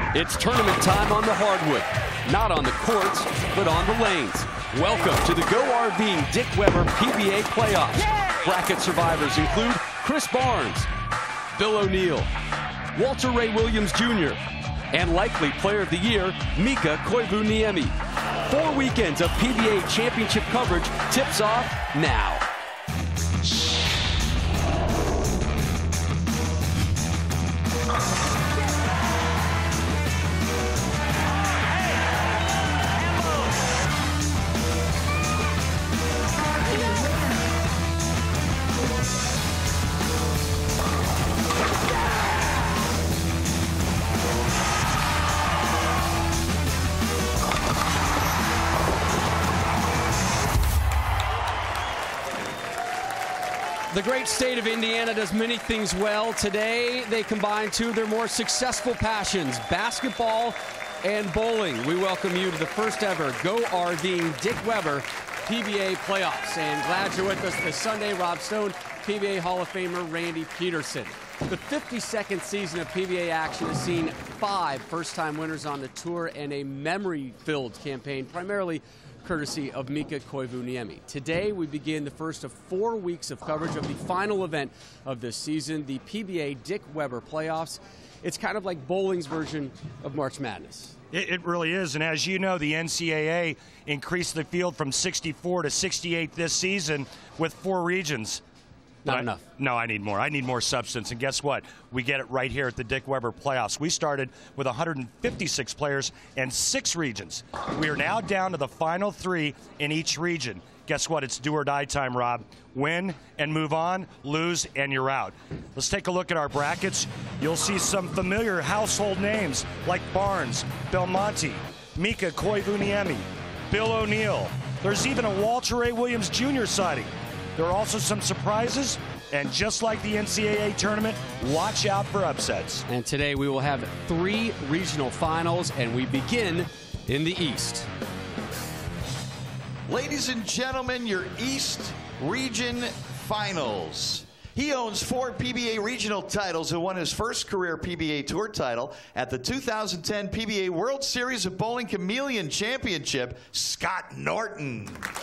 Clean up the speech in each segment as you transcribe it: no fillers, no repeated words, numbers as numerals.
It's tournament time on the hardwood. Not on the courts, but on the lanes. Welcome to the Go RVing Dick Weber PBA playoffs. Bracket survivors include Chris Barnes, Bill O'Neill, Walter Ray Williams Jr., and likely player of the year, Mika Koivuniemi. 4 weekends of PBA championship coverage tips off now. The great state of Indiana does many things well. Today, they combine two of their more successful passions, basketball and bowling. We welcome you to the first ever Go RVing Dick Weber PBA playoffs. And glad you're with us this Sunday. Rob Stone, PBA Hall of Famer Randy Peterson. The 52nd season of PBA action has seen 5 first-time winners on the tour and a memory-filled campaign, primarily courtesy of Mika Koivuniemi. Today, we begin the first of 4 weeks of coverage of the final event of this season, the PBA Dick Weber playoffs. It's kind of like bowling's version of March Madness. It really is, and as you know, the NCAA increased the field from 64 to 68 this season with 4 regions. Not enough. No, I need more. I need more substance. And guess what? We get it right here at the Dick Weber playoffs. We started with 156 players and 6 regions. We are now down to the final 3 in each region. Guess what? It's do or die time, Rob. Win and move on, lose and you're out. Let's take a look at our brackets. You'll see some familiar household names like Barnes, Belmonte, Mika Koivuniemi, Bill O'Neill. There's even a Walter Ray Williams Jr. sighting. There are also some surprises, and just like the NCAA tournament, watch out for upsets. And today we will have 3 regional finals, and we begin in the East. Ladies and gentlemen, your East Region Finals. He owns 4 PBA regional titles and won his first career PBA Tour title at the 2010 PBA World Series of Bowling Chameleon Championship, Scott Norton.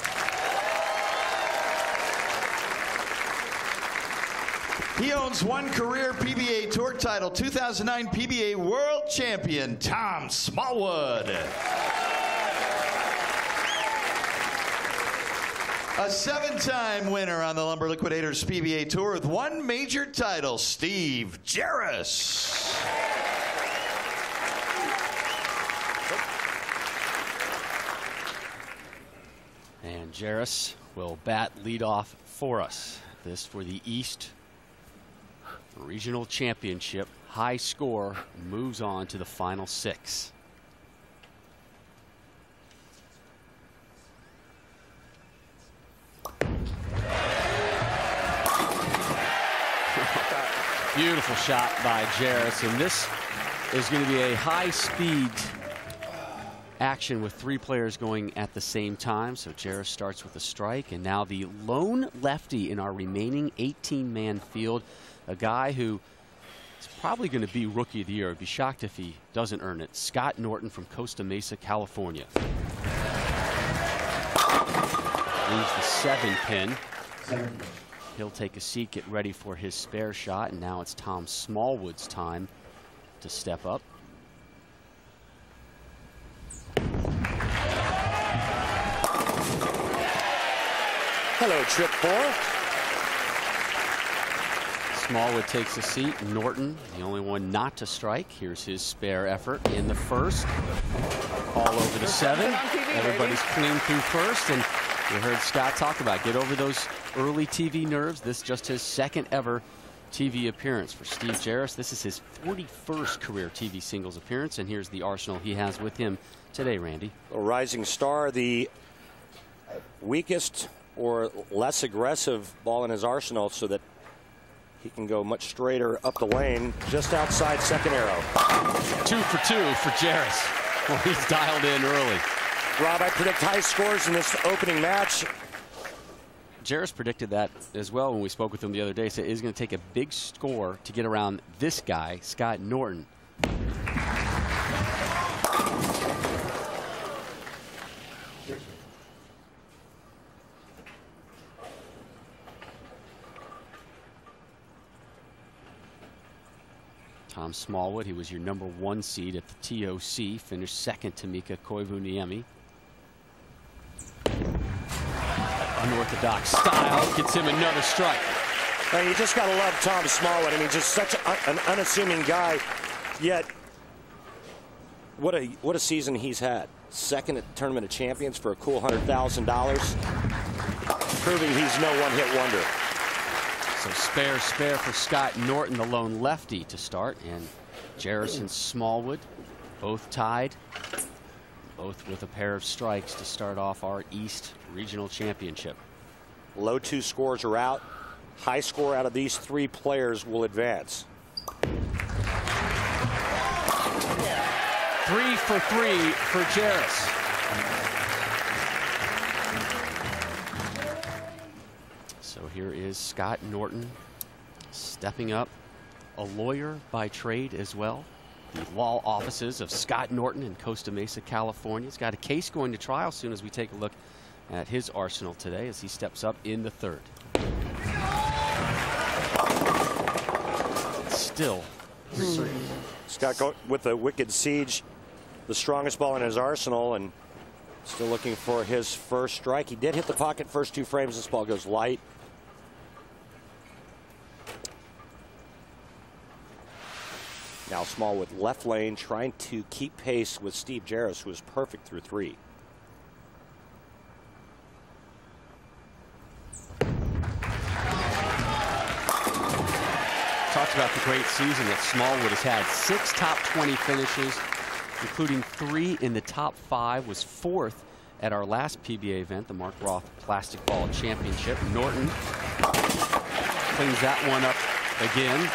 He owns 1 career PBA Tour title, 2009 PBA World Champion, Tom Smallwood. A 7-time winner on the Lumber Liquidators PBA Tour with 1 major title, Steve Jaros. And Jaros will bat leadoff for us. This for the East Regional Championship. High score moves on to the final 6. Beautiful shot by Jaros, and this is going to be a high-speed action with 3 players going at the same time. So Jaros starts with a strike, and now the lone lefty in our remaining 18-man field, a guy who is probably going to be Rookie of the Year. I'd be shocked if he doesn't earn it. Scott Norton from Costa Mesa, California. Leaves the 7-pin. He'll take a seat, get ready for his spare shot, and now it's Tom Smallwood's time to step up. Hello, trip 4. Smallwood takes a seat. Norton, the only one not to strike. Here's his spare effort in the first. All over the 7. Everybody's clean through first, and you heard Scott talk about get over those early TV nerves. This just his 2nd ever TV appearance for Steve Jaros. This is his 41st career TV singles appearance, and here's the arsenal he has with him today, Randy. A rising star, the weakest or less aggressive ball in his arsenal so that he can go much straighter up the lane just outside 2nd arrow. 2 for 2 for Jaros. Well, he's dialed in early. Rob, I predict high scores in this opening match. Jaros predicted that as well when we spoke with him the other day. He said it's going to take a big score to get around this guy, Scott Norton. Tom Smallwood, he was your #1 seed at the TOC, finished second to Mika Koivuniemi. Unorthodox style gets him another strike. You just got to love Tom Smallwood. I mean, just such an unassuming guy, yet what a season he's had. Second at the Tournament of Champions for a cool $100,000, proving he's no one-hit wonder. So spare for Scott Norton, the lone lefty to start, and Jaros and Smallwood both tied, both with a pair of strikes to start off our East Regional Championship. Low 2 scores are out. High score out of these 3 players will advance. 3 for 3 for Jaros. So here is Scott Norton stepping up, a lawyer by trade as well. The law offices of Scott Norton in Costa Mesa, California. He's got a case going to trial soon as we take a look at his arsenal today as he steps up in the 3rd. Still Scott with the wicked siege, the strongest ball in his arsenal, and still looking for his first strike. He did hit the pocket first 2 frames. This ball goes light. Now Smallwood left lane trying to keep pace with Steve Jaros, who was perfect through 3. Talked about the great season that Smallwood has had. 6 top 20 finishes, including 3 in the top 5, was 4th at our last PBA event, the Mark Roth Plastic Ball Championship. Norton cleans that one up again.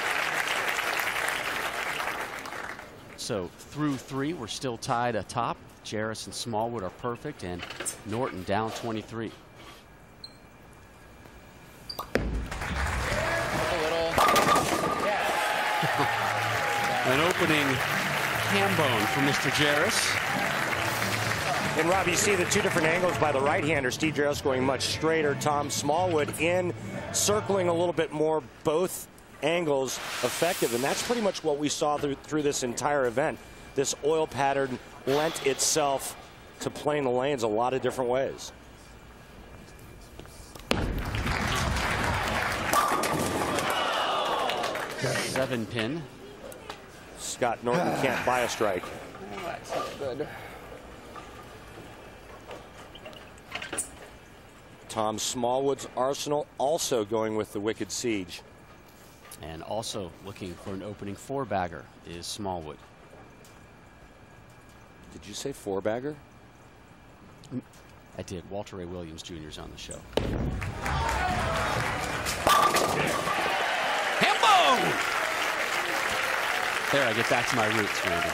So through 3, we're still tied atop. Jaros and Smallwood are perfect, and Norton down 23. An opening ham bone for Mr. Jaros. And Rob, you see the 2 different angles by the right-hander. Steve Jaros going much straighter. Tom Smallwood in, circling a little bit more, both angles effective, and that's pretty much what we saw through this entire event. This oil pattern lent itself to playing the lanes a lot of different ways. Seven pin. Scott Norton can't buy a strike. Oh, that's not good. Tom Smallwood's arsenal also going with the wicked siege. And also looking for an opening 4-bagger is Smallwood. Did you say 4-bagger? I did. Walter Ray Williams Jr. is on the show. Hambo! There, I get back to my roots, Randy.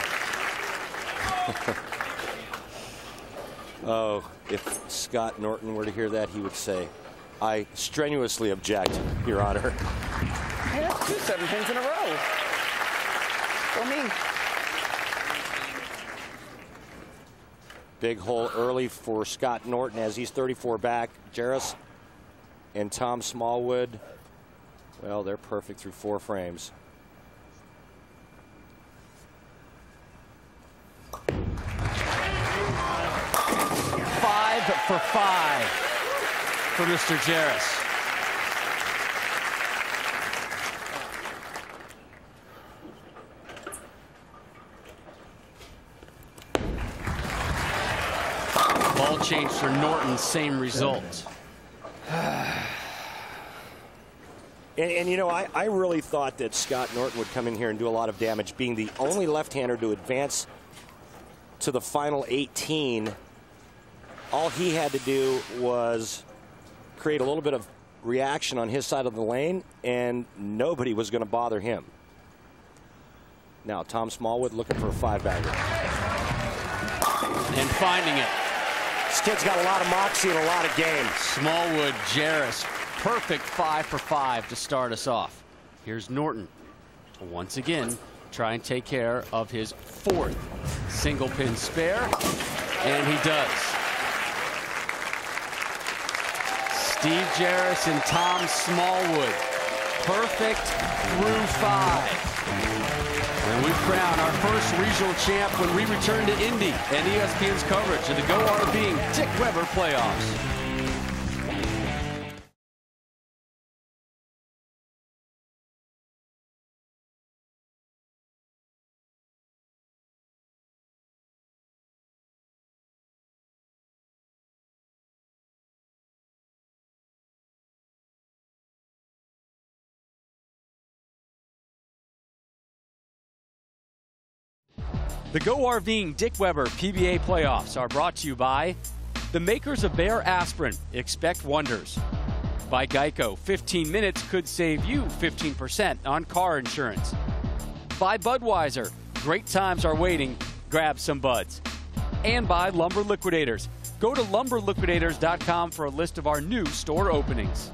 Oh, if Scott Norton were to hear that, he would say, I strenuously object, Your Honor. Hey, that's 2 7 pins in a row. Go me. Big hole early for Scott Norton as he's 34 back. Jaros and Tom Smallwood, well, they're perfect through 4 frames. For 5 for Mr. Jaros. Ball change for Norton, same result. And you know, I really thought that Scott Norton would come in here and do a lot of damage, being the only left-hander to advance to the final 18. All he had to do was create a little bit of reaction on his side of the lane, and nobody was going to bother him. Now, Tom Smallwood looking for a 5-bagger. And finding it. This kid's got a lot of moxie and a lot of game. Smallwood, Jaros, perfect 5 for 5 to start us off. Here's Norton. Once again, try and take care of his 4th single pin spare, and he does. Steve Jaros and Tom Smallwood, perfect through 5. And we crown our first regional champ when we return to Indy and ESPN's coverage of the Go RVing Dick Weber playoffs. The Go RVing Dick Weber PBA playoffs are brought to you by the makers of Bayer Aspirin. Expect wonders. By Geico, 15 minutes could save you 15% on car insurance. By Budweiser, great times are waiting. Grab some buds. And by Lumber Liquidators. Go to lumberliquidators.com for a list of our new store openings.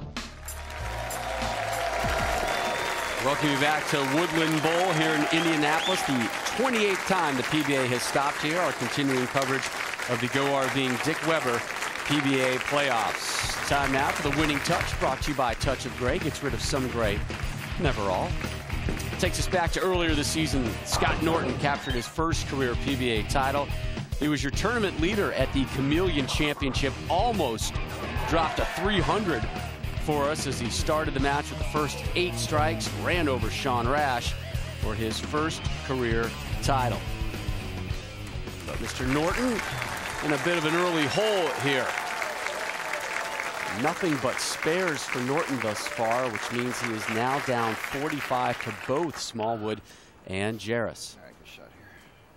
Welcome you back to Woodland Bowl here in Indianapolis, the 28th time the PBA has stopped here. Our continuing coverage of the Go RVing Dick Weber PBA playoffs. Time now for the winning touch, brought to you by Touch of Gray. Gets rid of some gray, never all. Takes us back to earlier this season. Scott Norton captured his first career PBA title. He was your tournament leader at the Chameleon Championship, almost dropped a 300 for us as he started the match with the first 8 strikes, ran over Sean Rash for his first career title. But Mr. Norton in a bit of an early hole here. Nothing but spares for Norton thus far, which means he is now down 45 to both Smallwood and Jaros. All right, good shot here.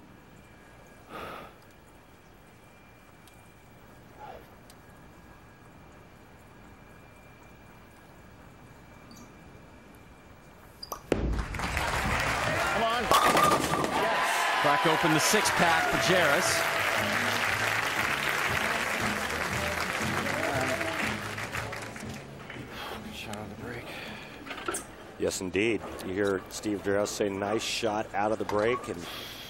Come on. Yes. Crack open the 6-pack for Jaros. Yes, indeed. You hear Steve Jaros say, nice shot out of the break, and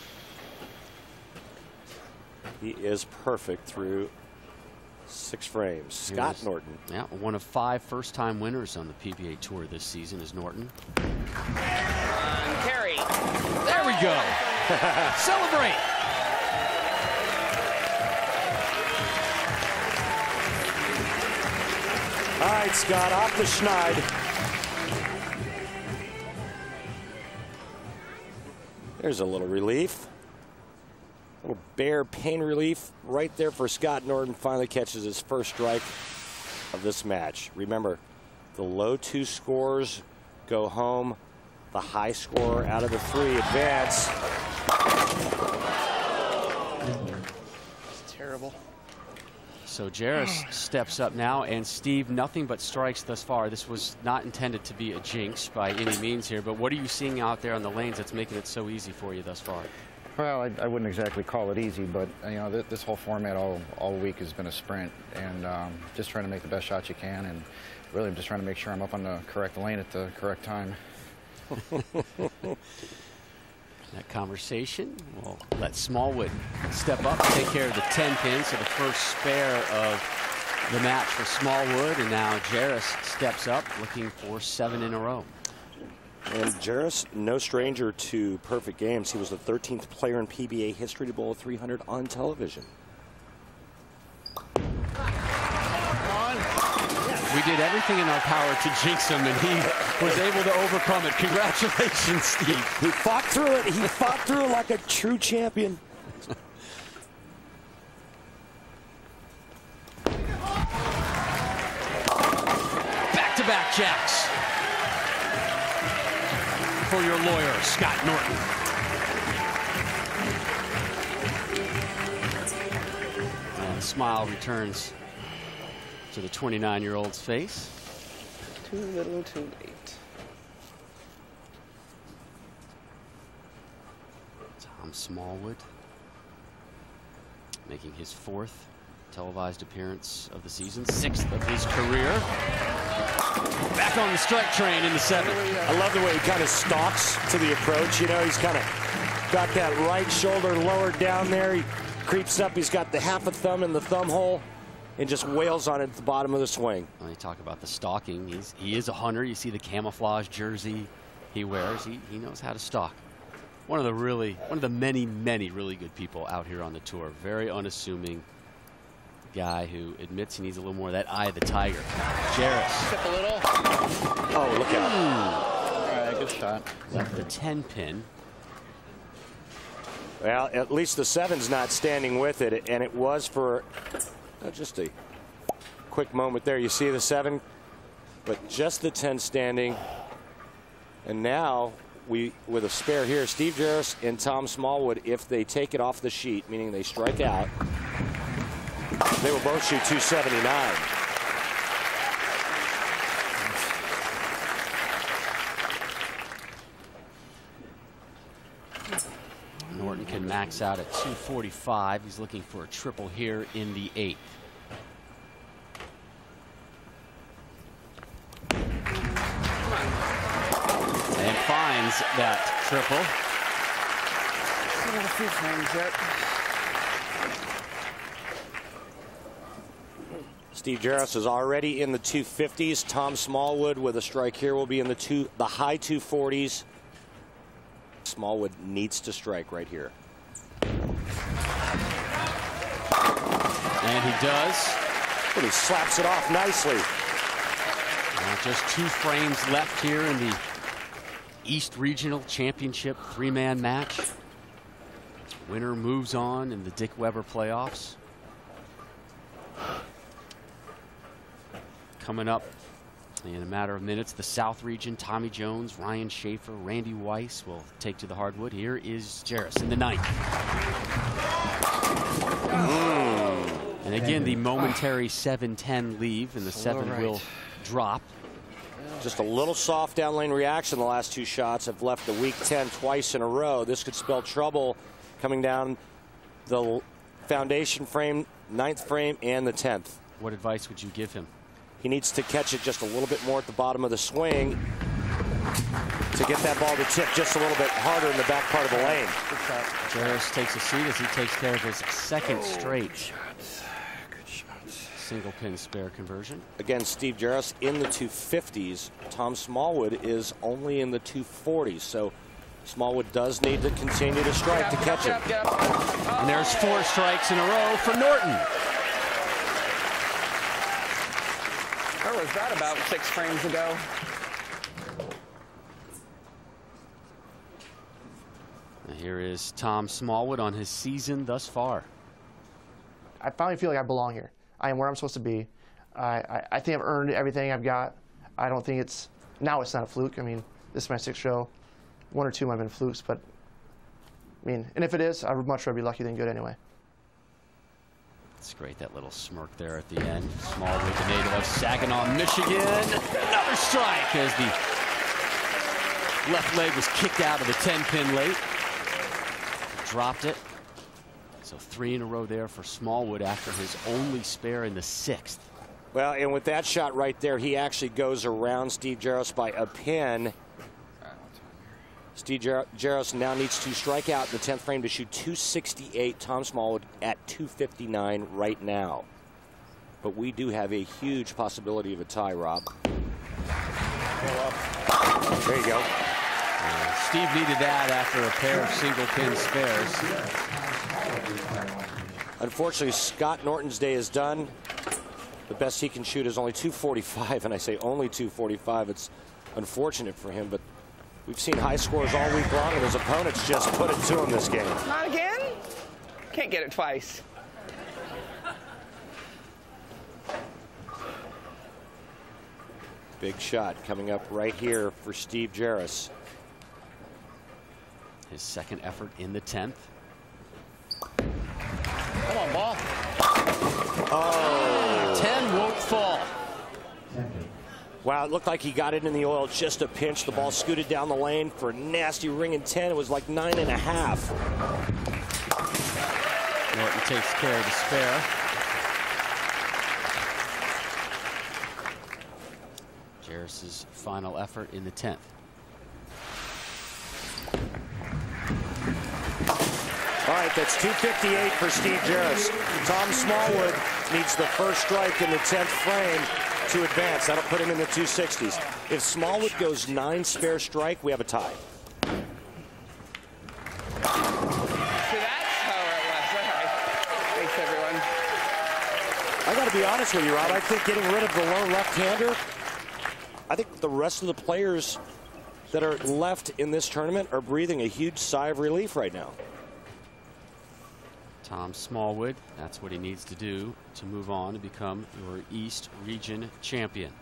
he is perfect through 6 frames. Scott Norton. Yeah, one of 5 first-time winners on the PBA Tour this season is Norton. Carry. There we go. Celebrate. All right, Scott, off the schneid. There's a little relief. A little bare pain relief right there for Scott Norton. Finally catches his first strike of this match. Remember, the low 2 scores go home. The high score out of the 3 advance. It's terrible. So Jaros steps up now, and Steve, nothing but strikes thus far. This was not intended to be a jinx by any means here, but what are you seeing out there on the lanes that's making it so easy for you thus far? Well, I wouldn't exactly call it easy, but you know, this whole format all week has been a sprint, and just trying to make the best shots you can, and really I'm just trying to make sure I'm up on the correct lane at the correct time. That conversation, we'll let Smallwood step up and take care of the 10 pin, so the first spare of the match for Smallwood, and now Jaros steps up looking for 7 in a row. And Jaros, no stranger to perfect games. He was the 13th player in PBA history to bowl 300 on television. We did everything in our power to jinx him, and he was able to overcome it. Congratulations, Steve. He fought through it. He fought through it like a true champion. Back-to-back jacks for your lawyer, Scott Norton. And a smile returns to the 29-year-old's face. Too little, too late. Tom Smallwood making his 4th televised appearance of the season, 6th of his career. Back on the strike train in the 7th. I love the way he kind of stalks to the approach. You know, he's kind of got that right shoulder lowered down there. He creeps up. He's got the half a thumb in the thumb hole and just wails on it at the bottom of the swing. When you talk about the stalking, he is a hunter. You see the camouflage jersey he wears. He knows how to stalk. One of the many really good people out here on the tour. Very unassuming guy who admits he needs a little more of that eye of the tiger. Jaros. Tip a little. Oh, look out. All right, good shot. Left the 10 pin. Well, at least the 7's not standing with it, and it was for just a quick moment there. You see the 7, but just the 10 standing. And now with a spare here, Steve Jaros and Tom Smallwood, if they take it off the sheet, meaning they strike out, they will both shoot 279. Norton can max out at 245. He's looking for a triple here in the 8th. And finds that triple. Still got a few frames yet. Steve Jaros is already in the 250s. Tom Smallwood with a strike here will be in the high 240s. Smallwood needs to strike right here. And he does. And he slaps it off nicely. Just 2 frames left here in the East Regional Championship 3-man match. Winner moves on in the Dick Weber playoffs. Coming up in a matter of minutes, the South Region, Tommy Jones, Ryan Shafer, Randy Weiss will take to the hardwood. Here is Jaros in the 9th. And again, the momentary 7-10 leave, and the 7 will drop. Just a little soft down lane reaction. The last 2 shots have left the weak 10 twice in a row. This could spell trouble coming down the foundation frame, 9th frame, and the 10th. What advice would you give him? He needs to catch it just a little bit more at the bottom of the swing to get that ball to tip just a little bit harder in the back part of the lane. Jaros takes a seat as he takes care of his 2nd straight single pin spare conversion. Again, Steve Jaros in the 250s. Tom Smallwood is only in the 240s. So Smallwood does need to continue to strike to catch it. And there's 4 strikes in a row for Norton. Where was that about 6 frames ago? And here is Tom Smallwood on his season thus far. I finally feel like I belong here. I am where I'm supposed to be. I think I've earned everything I've got. I don't think it's not a fluke. I mean, this is my 6th show. 1 or 2 might have been flukes, but I mean, and if it is, I would much rather be lucky than good anyway. It's great, that little smirk there at the end. Smallwood, the native of Saginaw, Michigan. Another strike as the left leg was kicked out of the 10-pin late. Dropped it. So 3 in a row there for Smallwood after his only spare in the 6th. Well, and with that shot right there, he actually goes around Steve Jaros by a pin. Steve Jaros now needs to strike out in the 10th frame to shoot 268. Tom Smallwood at 259 right now. But we do have a huge possibility of a tie, Rob. There you go. Steve needed that after a pair of single pin spares. Unfortunately, Scott Norton's day is done. The best he can shoot is only 245, and I say only 245. It's unfortunate for him, but we've seen high scores all week long, and his opponents just put it to him this game. Not again? Can't get it twice. Big shot coming up right here for Steve Jaros. His 2nd effort in the 10th. Come on, ball. Oh. 10 won't fall. Wow, it looked like he got it in the oil just a pinch. The ball scooted down the lane for a nasty ringing 10. It was like 9.5. Norton takes care of the spare. Jaros' final effort in the 10th. All right, that's 258 for Steve Jaros. Tom Smallwood needs the first strike in the 10th frame to advance. That'll put him in the 260s. If Smallwood goes 9 spare strike, we have a tie. I got to be honest with you, Rob. I think getting rid of the lone left-hander, I think the rest of the players that are left in this tournament are breathing a huge sigh of relief right now. Tom Smallwood, that's what he needs to do to move on to become your East Region champion.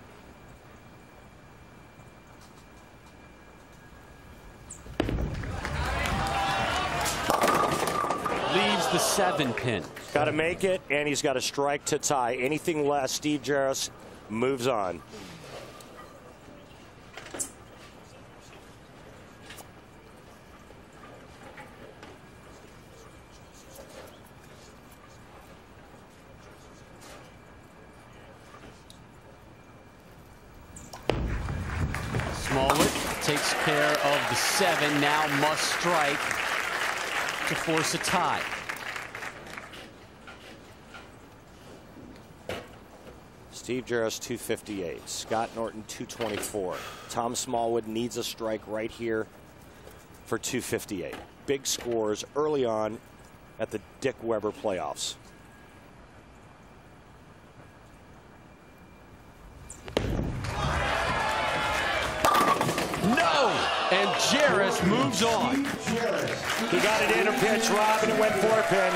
Leaves the 7-pin. Got to make it, and he's got a strike to tie. Anything less, Steve Jaros moves on. Smallwood takes care of the 7, now must strike to force a tie. Steve Jaros 258, Scott Norton 224. Tom Smallwood needs a strike right here for 258. Big scores early on at the Dick Weber playoffs. No! And Jaros moves on. He got it in a pitch, Rob, and it went 4-pin.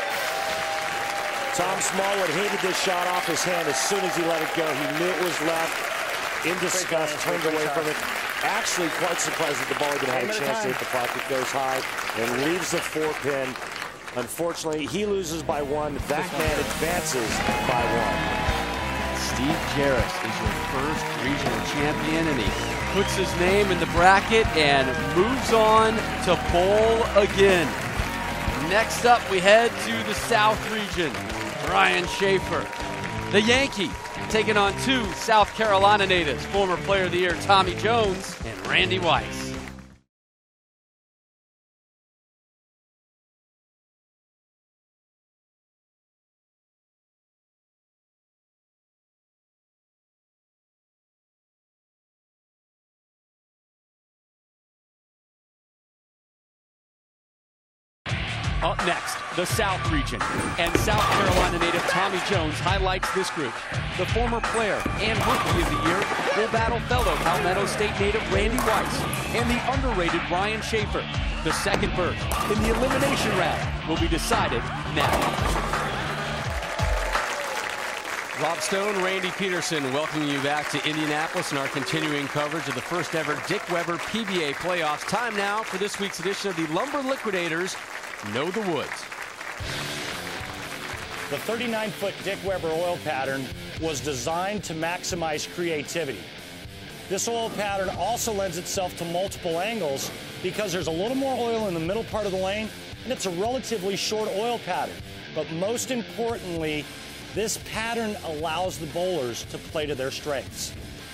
Tom Smallwood hated this shot off his hand as soon as he let it go. He knew it was left. In disgust, turned away from it. Actually quite surprised that the ball even had a chance to hit the pocket. Goes high and leaves the 4-pin. Unfortunately, he loses by 1. That man advances by 1. Steve Jaros is your first regional champion, and he puts his name in the bracket and moves on to bowl again. Next up, we head to the South region. Ryan Shafer, the Yankee, taking on 2 South Carolina natives, former Player of the Year Tommy Jones and Randy Weiss. Up next, the South region, and South Carolina native Tommy Jones highlights this group. The former player and Rookie of the Year will battle fellow Palmetto State native Randy Weiss and the underrated Ryan Shafer. The second berth in the elimination round will be decided now. Rob Stone, Randy Peterson, welcoming you back to Indianapolis in our continuing coverage of the first ever Dick Weber PBA playoffs. Time now for this week's edition of the Lumber Liquidators Know the Woods. The 39-foot Dick Weber oil pattern was designed to maximize creativity. This oil pattern also lends itself to multiple angles because there's a little more oil in the middle part of the lane, and it's a relatively short oil pattern. But most importantly, this pattern allows the bowlers to play to their strengths.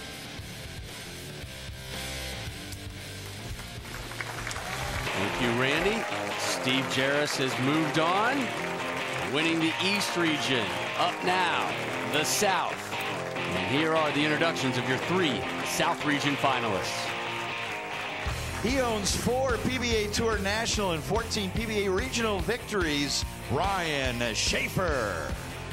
Thank you, Randy. Steve Jaros has moved on, winning the East region. Up now, the South. And here are the introductions of your 3 South region finalists. He owns 4 PBA Tour National and 14 PBA Regional victories, Ryan Shafer.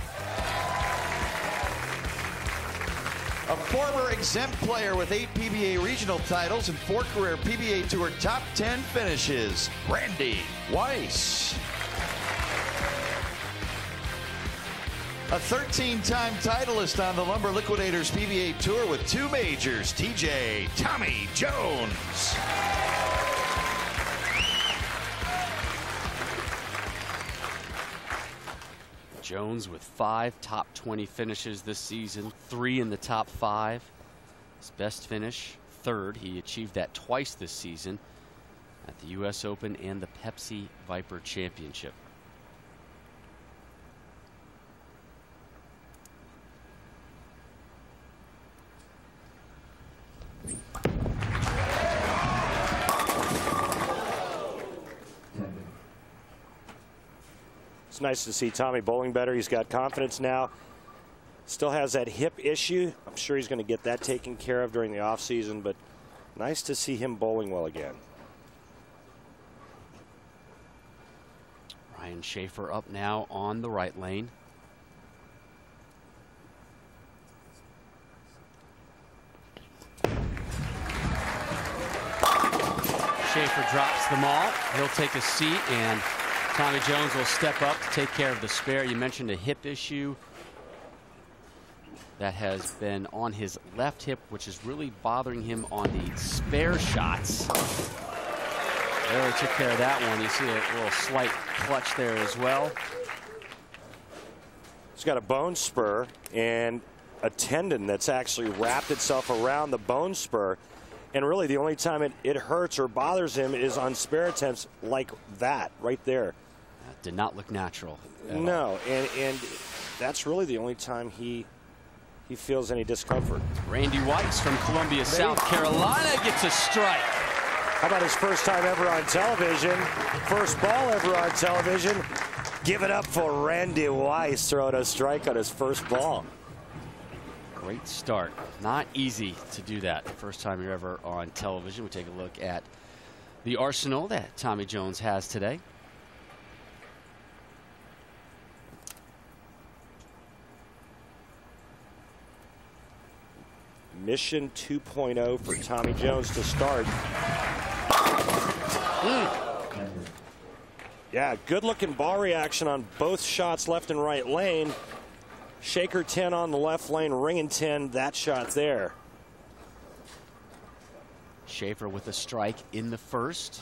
A former exempt player with 8 PBA regional titles and 4 career PBA Tour top 10 finishes, Randy Weiss. A 13-time titleist on the Lumber Liquidators PBA Tour with 2 majors, TJ Tommy Jones. Jones with 5 top 20 finishes this season, 3 in the top 5. His best finish, 3rd. He achieved that twice this season at the U.S. Open and the Pepsi Viper Championship. It's nice to see Tommy bowling better. He's got confidence now. Still has that hip issue. I'm sure he's going to get that taken care of during the offseason, but nice to see him bowling well again. Ryan Shafer up now on the right lane. Shafer drops them all. He'll take a seat, and Tommy Jones will step up to take care of the spare. You mentioned a hip issue that has been on his left hip, which is really bothering him on the spare shots. There, he took care of that one. You see a little slight clutch there as well. He's got a bone spur and a tendon that's actually wrapped itself around the bone spur. And really the only time it hurts or bothers him is on spare attempts like that right there. That did not look natural. No, and that's really the only time he feels any discomfort. Randy Weiss from Columbia, South Carolina gets a strike. How about his first time ever on television? First ball ever on television. Give it up for Randy Weiss throwing a strike on his first ball. Great start. Not easy to do that. First time you're ever on television. We take a look at the arsenal that Tommy Jones has today. Mission 2.0 for Tommy Jones to start. Yeah, good looking ball reaction on both shots, left and right lane. Shaker 10 on the left lane, ringing 10, that shot there. Shafer with a strike in the first.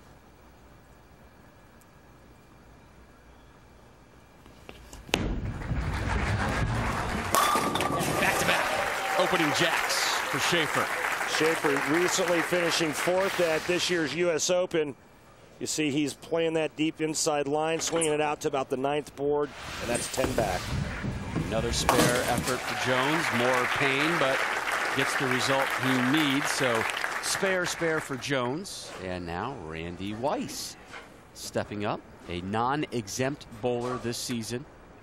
Back-to-back opening jacks for Shafer. Shafer recently finishing 4th at this year's U.S. Open. You see he's playing that deep inside line, swinging it out to about the 9th board, and that's 10 back. Another spare effort for Jones. More pain, but gets the result he needs. So spare for Jones. And now Randy Weiss stepping up. A non-exempt bowler this season,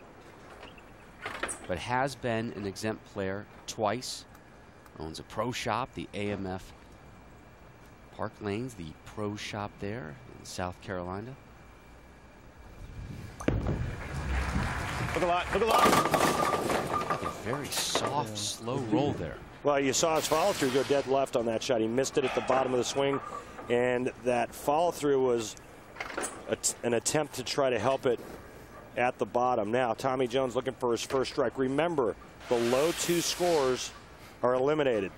but has been an exempt player twice. Owns a pro shop, the AMF Park Lanes, the pro shop there in South Carolina. Look a lot, look a lot. Like a very soft, slow roll there. Well, you saw his follow through go dead left on that shot. He missed it at the bottom of the swing, and that follow through was an attempt to try to help it at the bottom. Now Tommy Jones looking for his first strike. Remember, the low 2 scores are eliminated.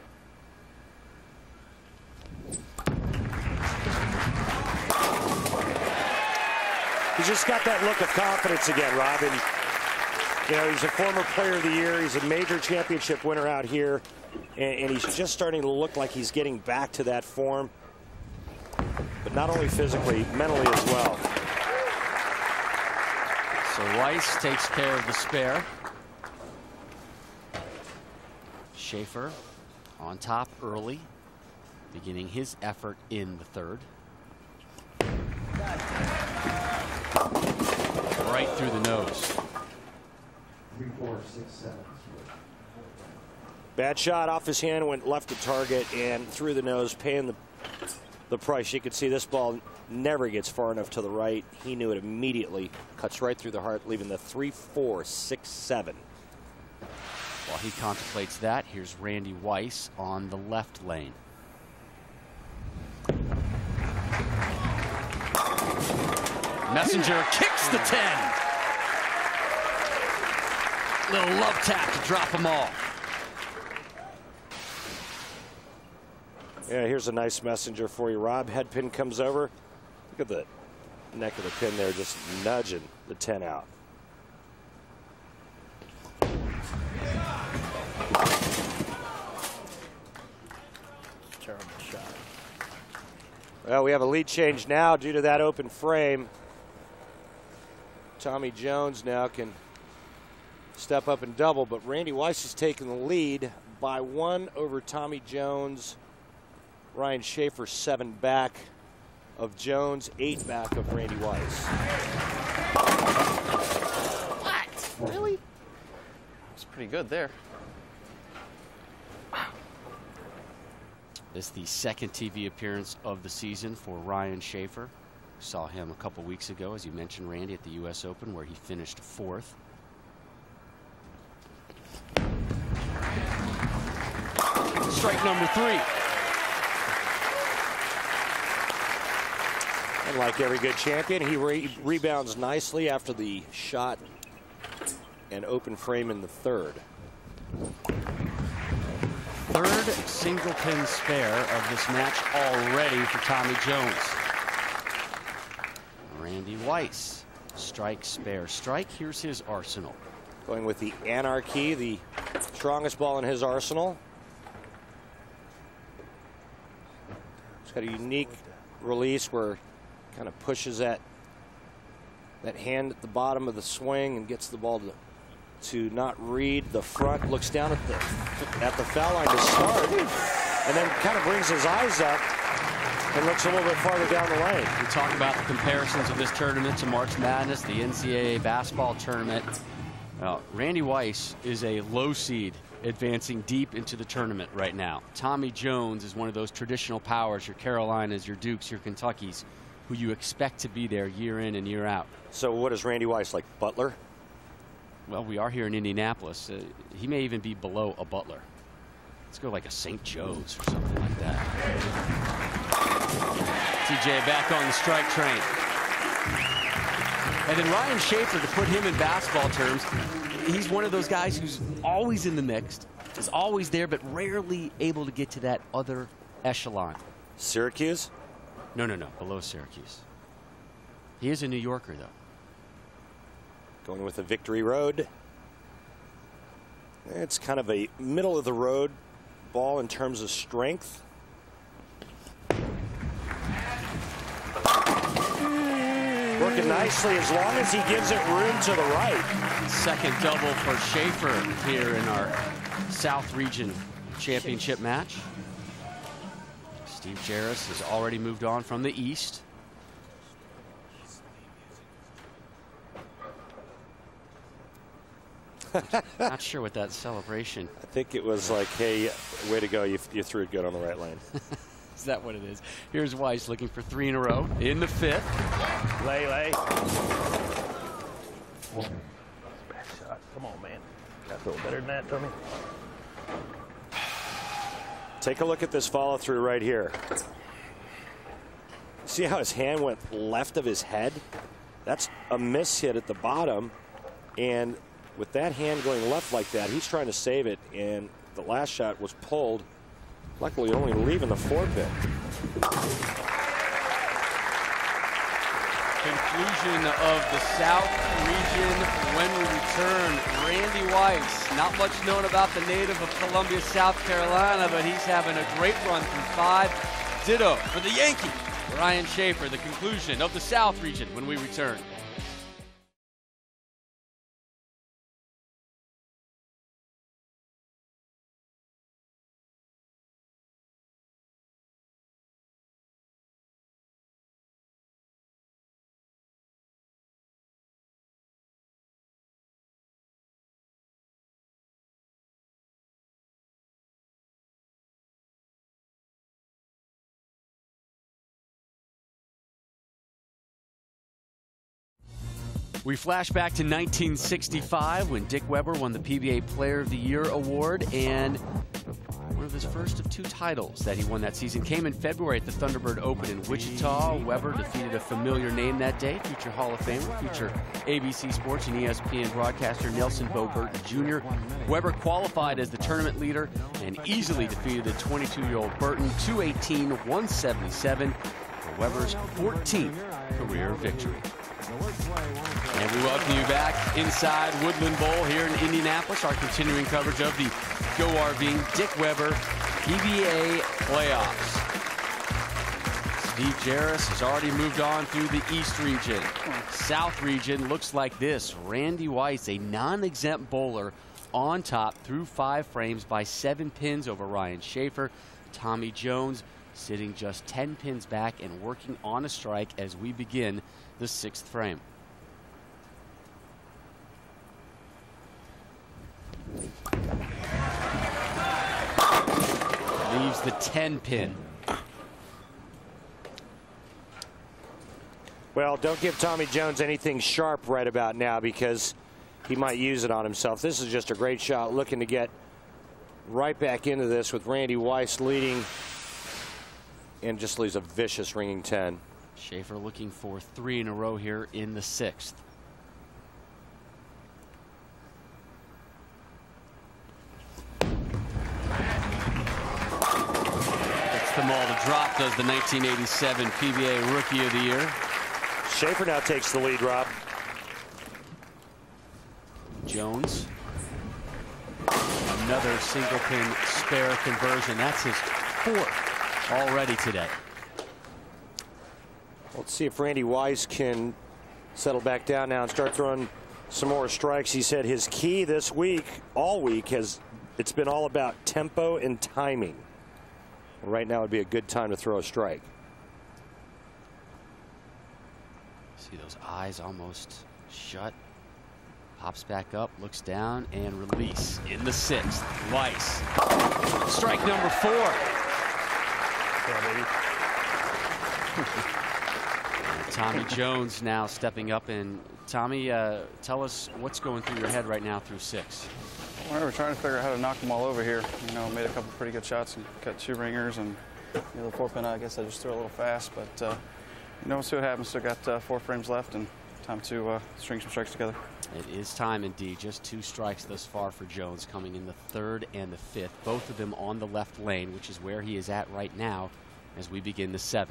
He's just got that look of confidence again, Robin. You know, he's a former player of the year. He's a major championship winner out here. And he's just starting to look like he's getting back to that form. But not only physically, mentally as well. So Weiss takes care of the spare. Shafer on top early, beginning his effort in the third. Right through the nose. 3, 4, 6, 7. Bad shot off his hand, went left to target and through the nose, paying the price. You can see this ball never gets far enough to the right. He knew it immediately. Cuts right through the heart, leaving the 3, 4, 6, 7. While he contemplates that, here's Randy Weiss on the left lane. Messenger kicks the 10. Little love tap to drop them all. Yeah, here's a nice messenger for you, Rob. Head pin comes over. Look at the neck of the pin there, just nudging the 10 out. Terrible shot. Well, we have a lead change now due to that open frame. Tommy Jones now can step up and double, but Randy Weiss is taking the lead by 1 over Tommy Jones. Ryan Shafer 7 back of Jones, 8 back of Randy Weiss. What? Really? It's pretty good there. This is the second TV appearance of the season for Ryan Shafer. Saw him a couple weeks ago, as you mentioned, Randy, at the U.S. Open, where he finished 4th. Strike number 3. And like every good champion, he rebounds nicely after the shot and open frame in the 3rd. 3rd single pin spare of this match already for Tommy Jones. Randy Weiss, strike, spare, strike. Here's his arsenal. Going with the Anarchy, the strongest ball in his arsenal. It's got a unique release where kind of pushes that hand at the bottom of the swing and gets the ball to not read the front, looks down at the foul line to start, and then kind of brings his eyes up and looks a little bit farther down the lane. We talk about the comparisons of this tournament to March Madness, the NCAA basketball tournament. Randy Weiss is a low seed advancing deep into the tournament right now. Tommy Jones is one of those traditional powers, your Carolinas, your Dukes, your Kentuckys, who you expect to be there year in and year out. So what is Randy Weiss, like Butler? Well, we are here in Indianapolis. He may even be below a Butler. Let's go like a St. Joe's or something like that. TJ back on the strike train. And then Ryan Shafer, to put him in basketball terms, he's one of those guys who's always in the mix, is always there, but rarely able to get to that other echelon. Syracuse? No, below Syracuse. He is a New Yorker, though. Going with the Victory Road. It's kind of a middle of the road ball in terms of strength. Working nicely as long as he gives it room to the right. Second double for Shafer here in our South Region Championship match. Steve Jaros has already moved on from the East. Not sure what that celebration. I think it was like, hey, way to go, you threw it good on the right lane. Is that what it is? Here's Weiss looking for 3 in a row in the 5th. Lay. Bad shot. Come on, man. Got a little better than that, Tommy. Take a look at this follow through right here. See how his hand went left of his head? That's a miss hit at the bottom. And with that hand going left like that, he's trying to save it. And the last shot was pulled. Luckily, only leaving the 4-pin. Conclusion of the South Region when we return. Randy Weiss, not much known about the native of Columbia, South Carolina, but he's having a great run through 5. Ditto for the Yankee, Ryan Shafer. The conclusion of the South Region when we return. We flash back to 1965 when Dick Weber won the PBA Player of the Year award, and one of his first of 2 titles that he won that season came in February at the Thunderbird Open in Wichita. Weber defeated a familiar name that day, future Hall of Famer, future ABC Sports and ESPN broadcaster Nelson Bo Burton Jr. Weber qualified as the tournament leader and easily defeated the 22-year-old Burton 218-177 for Weber's 14th career victory. And we welcome you back inside Woodland Bowl here in Indianapolis, our continuing coverage of the Go RVing Dick Weber PBA playoffs. Steve Jaros has already moved on through the East region. South region looks like this. Randy Weiss, a non-exempt bowler, on top through 5 frames by 7 pins over Ryan Shafer. Tommy Jones sitting just 10 pins back and working on a strike as we begin the 6th frame. Leaves the 10 pin. Well, don't give Tommy Jones anything sharp right about now, because he might use it on himself. This is just a great shot, looking to get right back into this with Randy Weiss leading, and just leaves a vicious ringing 10. Shafer looking for 3 in a row here in the 6th. Gets them all to drop, does the 1987 PBA Rookie of the Year. Shafer now takes the lead, Rob. Jones. Another single pin spare conversion. That's his 4th already today. Let's see if Randy Weiss can settle back down now and start throwing some more strikes. He said his key this week, all week, it's been all about tempo and timing. Right now would be a good time to throw a strike. See those eyes almost shut. Pops back up, looks down, and release in the 6th. Weiss. Strike number 4. Yeah, baby. Tommy Jones now stepping up. And Tommy, tell us what's going through your head right now through 6. Well, we're trying to figure out how to knock them all over here. You know, made a couple pretty good shots and cut 2 ringers, and the 4-pin, I guess I just threw a little fast, but you know, we'll see what happens. Still got 4 frames left and time to string some strikes together. It is time indeed. Just 2 strikes thus far for Jones, coming in the 3rd and the 5th, both of them on the left lane, which is where he is at right now as we begin the 7th.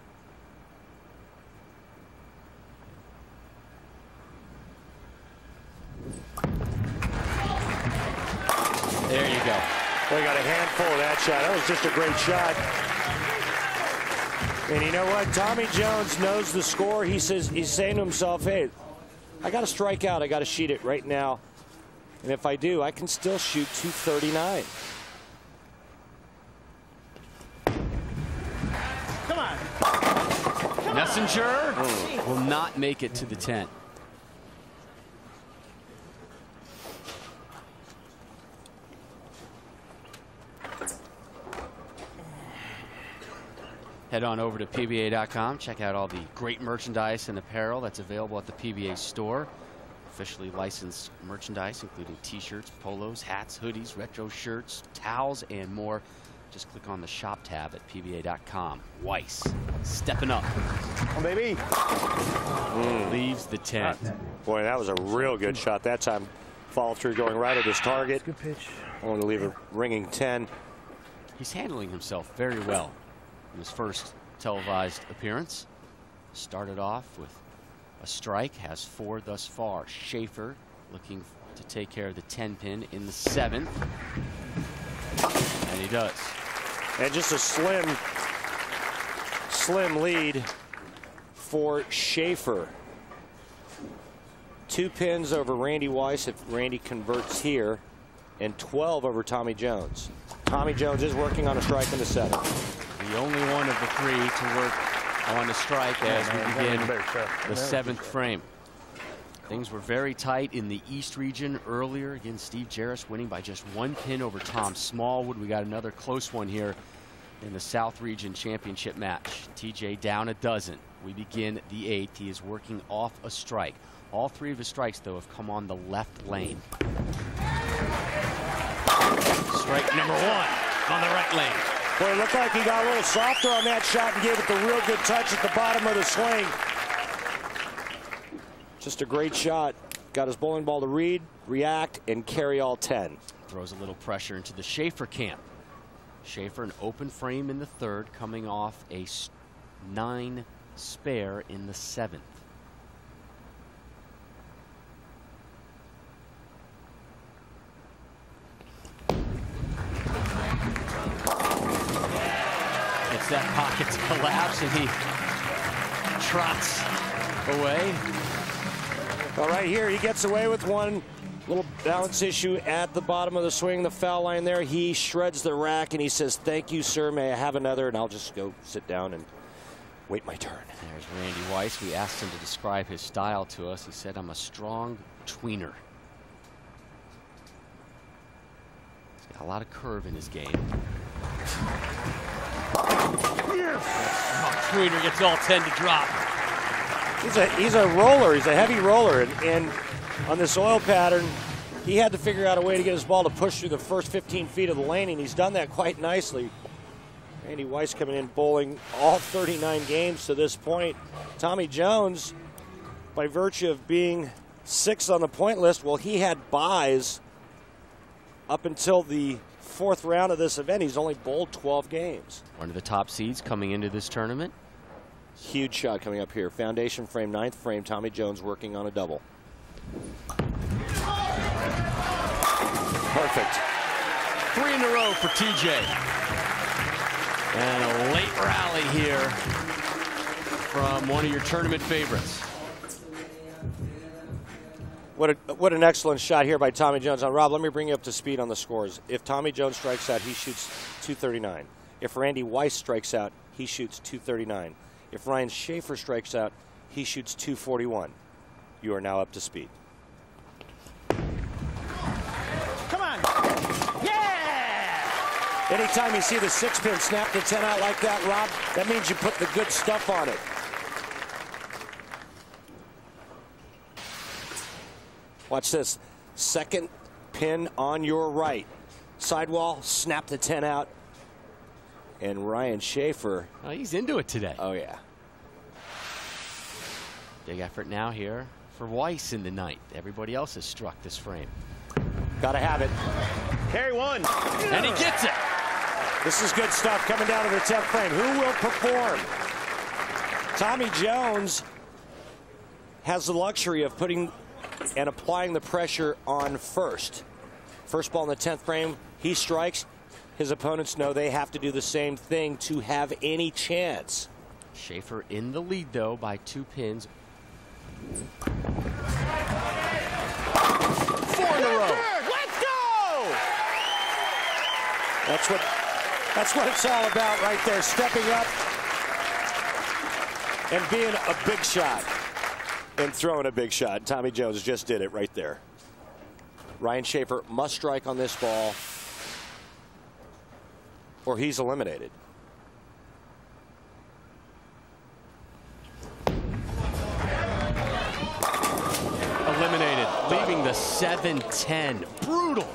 There you go. Well, he got a handful of that shot. That was just a great shot. And you know what? Tommy Jones knows the score. He's saying to himself, hey, I got to strike out. I got to sheet it right now. And if I do, I can still shoot 239. Come on. Messenger will not make it to the 10. Head on over to PBA.com. Check out all the great merchandise and apparel that's available at the PBA store. Officially licensed merchandise, including t-shirts, polos, hats, hoodies, retro shirts, towels, and more. Just click on the shop tab at PBA.com. Weiss stepping up. Oh, baby. Leaves the 10. Boy, that was a real good shot that time. Follow through, going right at his target. Good pitch. Only to leave a ringing 10. He's handling himself very well in his first televised appearance. Started off with a strike, has 4 thus far. Shafer looking to take care of the 10 pin in the 7th. And he does. And just a slim lead for Shafer. 2 pins over Randy Weiss if Randy converts here, and 12 over Tommy Jones. Tommy Jones is working on a strike in the 7th. The only one of the 3 to work on a strike as we begin the 7th frame. Things were very tight in the East region earlier. Again, Steve Jaros winning by just 1 pin over Tom Smallwood. We got another close one here in the South Region Championship match. TJ down a dozen. We begin the 8th. He is working off a strike. All 3 of his strikes, though, have come on the left lane. Strike number 1 on the right lane. Boy, it looked like he got a little softer on that shot and gave it the real good touch at the bottom of the swing. Just a great shot. Got his bowling ball to read, react, and carry all 10. Throws a little pressure into the Shafer camp. Shafer an open frame in the 3rd, coming off a 9 spare in the 7th. Gets that pocket to collapse, and he trots away. Well, right here, he gets away with one. Little balance issue at the bottom of the swing, the foul line there. He shreds the rack and he says, "Thank you, sir. May I have another?" And I'll just go sit down and wait my turn. There's Randy Weiss. We asked him to describe his style to us. He said, "I'm a strong tweener." He's got a lot of curve in his game. Oh, tweener gets all 10 to drop. He's a roller. He's a heavy roller. And on this oil pattern, he had to figure out a way to get his ball to push through the first 15 feet of the lane, and he's done that quite nicely. Randy Weiss coming in bowling all 39 games to this point. Tommy Jones, by virtue of being 6th on the point list, well, he had buys up until the 4th round of this event. He's only bowled 12 games. One of the top seeds coming into this tournament. Huge shot coming up here. Foundation frame, 9th frame. Tommy Jones working on a double. Perfect. 3 in a row for TJ. And a late rally here from one of your tournament favorites. What an excellent shot here by Tommy Jones. Now, Rob, let me bring you up to speed on the scores. If Tommy Jones strikes out, he shoots 239. If Randy Weiss strikes out, he shoots 239. If Ryan Shafer strikes out, he shoots 241. You are now up to speed. Come on. Yeah! Anytime you see the 6-pin snap the 10 out like that, Rob, that means you put the good stuff on it. Watch this. 2nd pin on your right. Sidewall, snap the 10 out. And Ryan Shafer. Oh, he's into it today. Oh, yeah. Big effort now here for Weiss in the 9th. Everybody else has struck this frame. Gotta have it. Carry 1. And he gets it. This is good stuff coming down to the 10th frame. Who will perform? Tommy Jones has the luxury of putting and applying the pressure on first. First ball in the 10th frame, he strikes. His opponents know they have to do the same thing to have any chance. Shafer in the lead, though, by 2 pins. 4 in a row. Let's go! That's what it's all about right there, stepping up and being a big shot and throwing a big shot. Tommy Jones just did it right there. Ryan Shafer must strike on this ball or he's eliminated. Eliminated, leaving the 7-10. Brutal.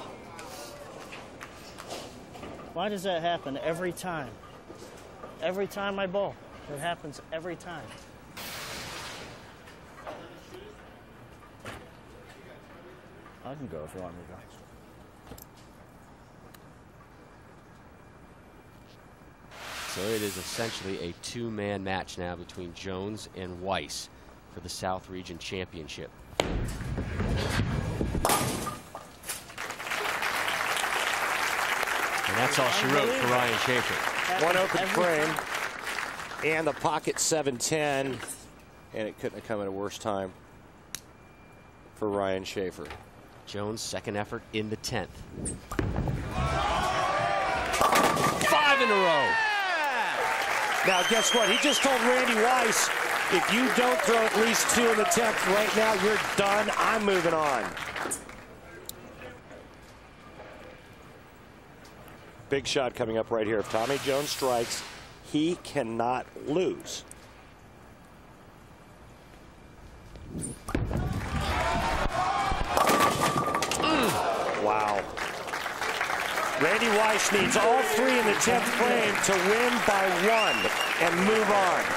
Why does that happen every time? Every time I bowl. It happens every time. I can go if you want me to go. So it is essentially a 2-man match now between Jones and Weiss for the South Region Championship. And that's all she wrote for Ryan Shafer. One open frame and the pocket 7-10, and it couldn't have come at a worse time for Ryan Shafer. Jones' 2nd effort in the 10th. 5 in a row. Now, guess what? He just told Randy Weiss, if you don't throw at least 2 in the 10th right now, you're done. I'm moving on. Big shot coming up right here. If Tommy Jones strikes, he cannot lose. Wow. Randy Weiss needs all 3 in the 10th frame to win by 1 and move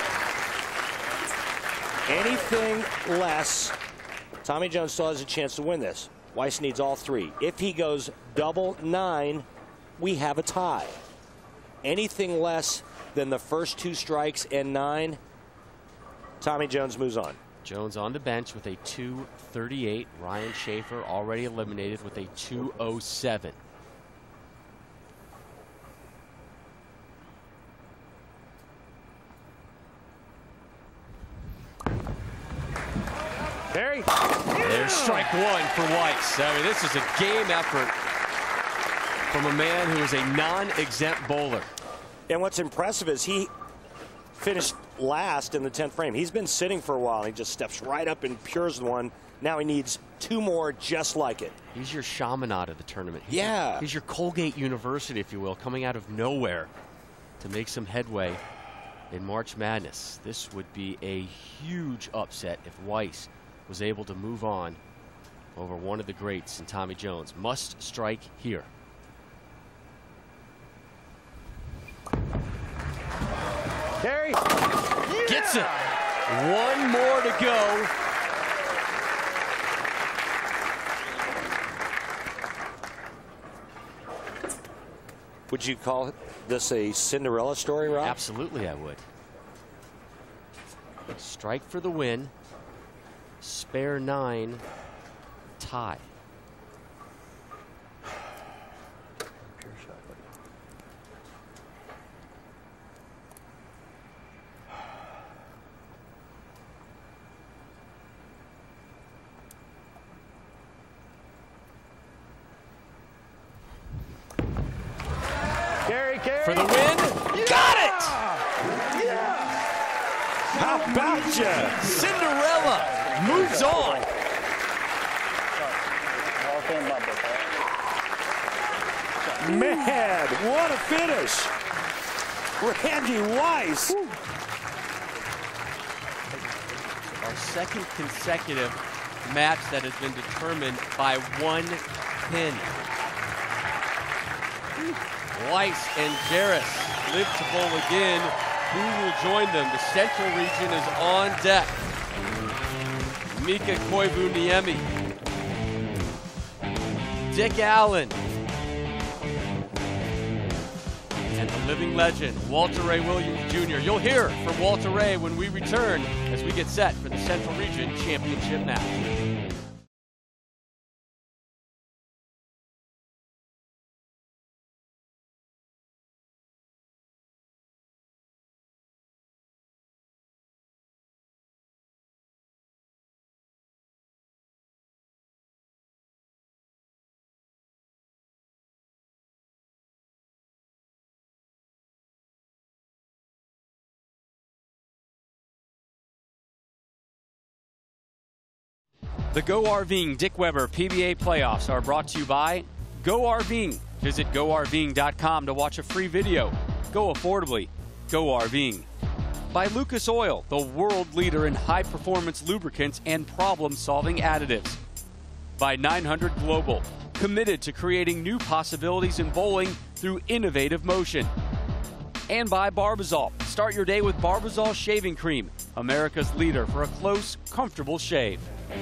on. Anything less, Tommy Jones still has a chance to win this. Weiss needs all 3. If he goes double 9, we have a tie. Anything less than the first 2 strikes and 9, Tommy Jones moves on. Jones on the bench with a 238. Ryan Shafer already eliminated with a 207. Harry. There's strike one for Weiss. I mean, this is a game effort from a man who is a non-exempt bowler. And what's impressive is he finished last in the 10th frame. He's been sitting for a while. He just steps right up and pures one. Now he needs 2 more just like it. He's your Chaminade of the tournament. He's your Colgate University, if you will, coming out of nowhere to make some headway in March Madness. This would be a huge upset if Weiss was able to move on over one of the greats in Tommy Jones. Must strike here. Harry. Gets it. One more to go. Would you call this a Cinderella story, Rob? Absolutely, I would. Strike for the win. Spare 9. Tie. For the win. Got it! How about you? Cinderella moves on. Man, what a finish. Randy Weiss. Our second consecutive match that has been determined by 1 pin. Weiss and Jaros live to bowl again. Who will join them? The Central region is on deck. Mika Koivuniemi, Dick Allen, and the living legend, Walter Ray Williams Jr. You'll hear from Walter Ray when we return as we get set for the Central Region Championship match. The Go RVing Dick Weber PBA playoffs are brought to you by Go RVing. Visit GoRVing.com to watch a free video. Go affordably. Go RVing. By Lucas Oil, the world leader in high-performance lubricants and problem-solving additives. By 900 Global, committed to creating new possibilities in bowling through innovative motion. And by Barbazol. Start your day with Barbazol Shaving Cream, America's leader for a close, comfortable shave.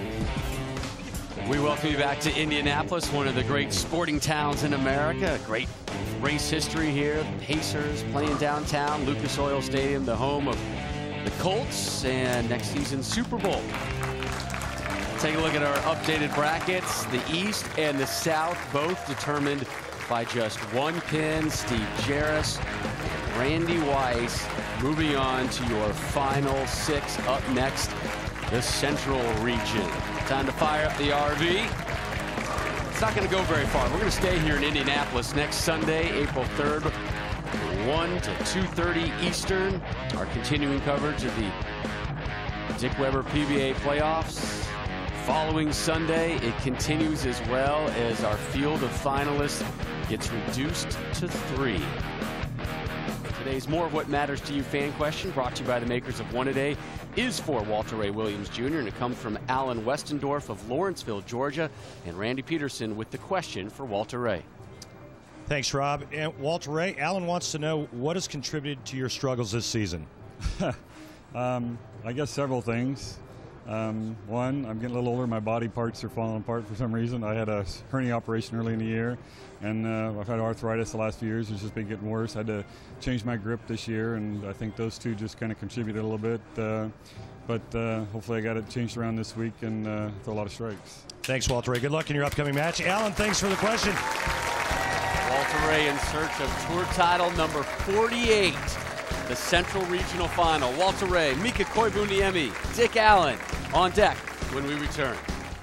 We welcome you back to Indianapolis, one of the great sporting towns in America. Great race history here. Pacers playing downtown. Lucas Oil Stadium, the home of the Colts and next season's Super Bowl. Take a look at our updated brackets. The East and the South both determined by just 1 pin. Steve Jaros, Randy Weiss. Moving on to your final 6 up next. The Central region. Time to fire up the RV. It's not going to go very far. We're going to stay here in Indianapolis next Sunday, April 3rd, 1 to 2:30 Eastern. Our continuing coverage of the Dick Weber PBA playoffs. Following Sunday, it continues as well as our field of finalists gets reduced to 3. Today's More of What Matters to You fan question, brought to you by the makers of One A Day, is for Walter Ray Williams Jr. and it comes from Alan Westendorf of Lawrenceville, Georgia, and Randy Peterson with the question for Walter Ray. Thanks, Rob. And Walter Ray, Alan wants to know what has contributed to your struggles this season. I guess several things. One, I'm getting a little older. My body parts are falling apart for some reason. I had a hernia operation early in the year, and I've had arthritis the last few years. It's just been getting worse. I had to change my grip this year, and I think those two just kind of contributed a little bit. But hopefully I got it changed around this week and throw a lot of strikes. Thanks, Walter Ray. Good luck in your upcoming match. Alan, thanks for the question. Walter Ray in search of tour title number 48. The Central Regional Final. Walter Ray, Mika Koivuniemi, Dick Allen on deck when we return.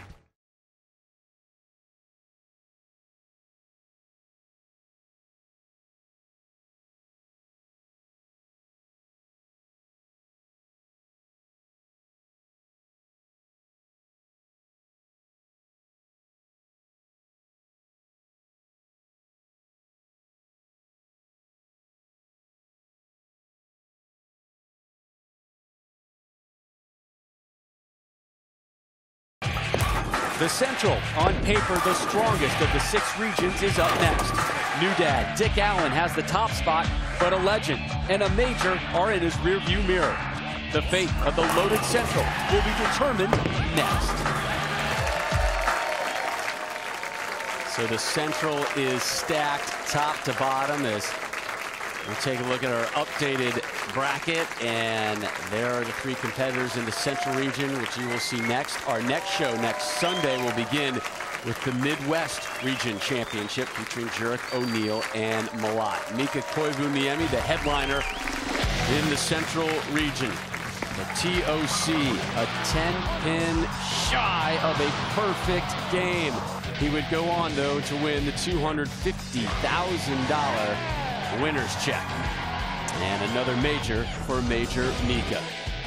The Central, on paper the strongest of the 6 regions, is up next. New dad Dick Allen has the top spot, but a legend and a major are in his rearview mirror. The fate of the loaded Central will be determined next. So the Central is stacked top to bottom as we'll take a look at our updated bracket, and there are the 3 competitors in the Central region, which you will see next. Our next show next Sunday will begin with the Midwest Region Championship featuring Jarek O'Neal and Malat. Mika Koivuniemi, the headliner in the Central region. The TOC, a 10-pin shy of a perfect game. He would go on, though, to win the $250,000 winner's check. And another major for Major Mika.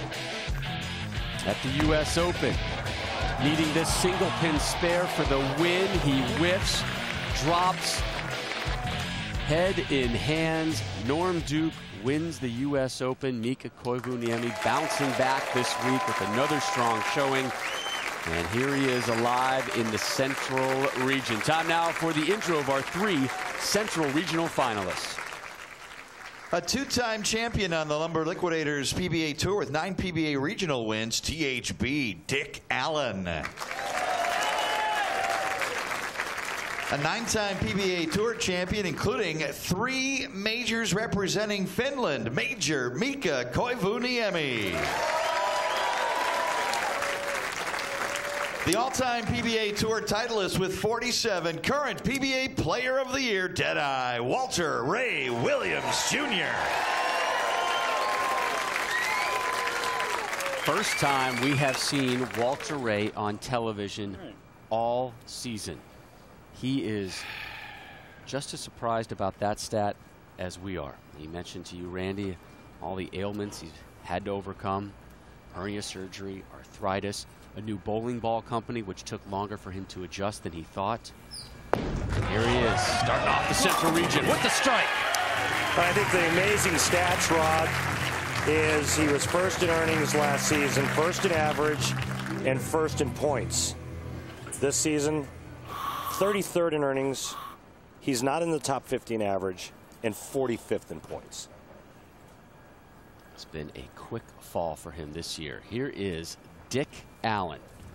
At the U.S. Open, needing this single pin spare for the win, he whiffs, drops, head in hands. Norm Duke wins the U.S. Open. Mika Koivuniemi bouncing back this week with another strong showing. And here he is alive in the Central region. Time now for the intro of our 3 Central regional finalists. A 2-time champion on the Lumber Liquidators PBA Tour with 9 PBA regional wins, THB, Dick Allen. A 9-time PBA Tour champion, including 3 majors representing Finland, Major Mika Koivuniemi. The all-time PBA Tour titleist with 47, current PBA Player of the Year, Deadeye, Walter Ray Williams Jr. First time we have seen Walter Ray on television all season. He is just as surprised about that stat as we are. He mentioned to you, Randy, all the ailments he's had to overcome, hernia surgery, arthritis, a new bowling ball company, which took longer for him to adjust than he thought. Here he is, starting off the Central region with the strike. I think the amazing stats, Rod, is he was first in earnings last season, first in average, and first in points. This season, 33rd in earnings. He's not in the top 15 average, and 45th in points. It's been a quick fall for him this year. Here is Dick Allen.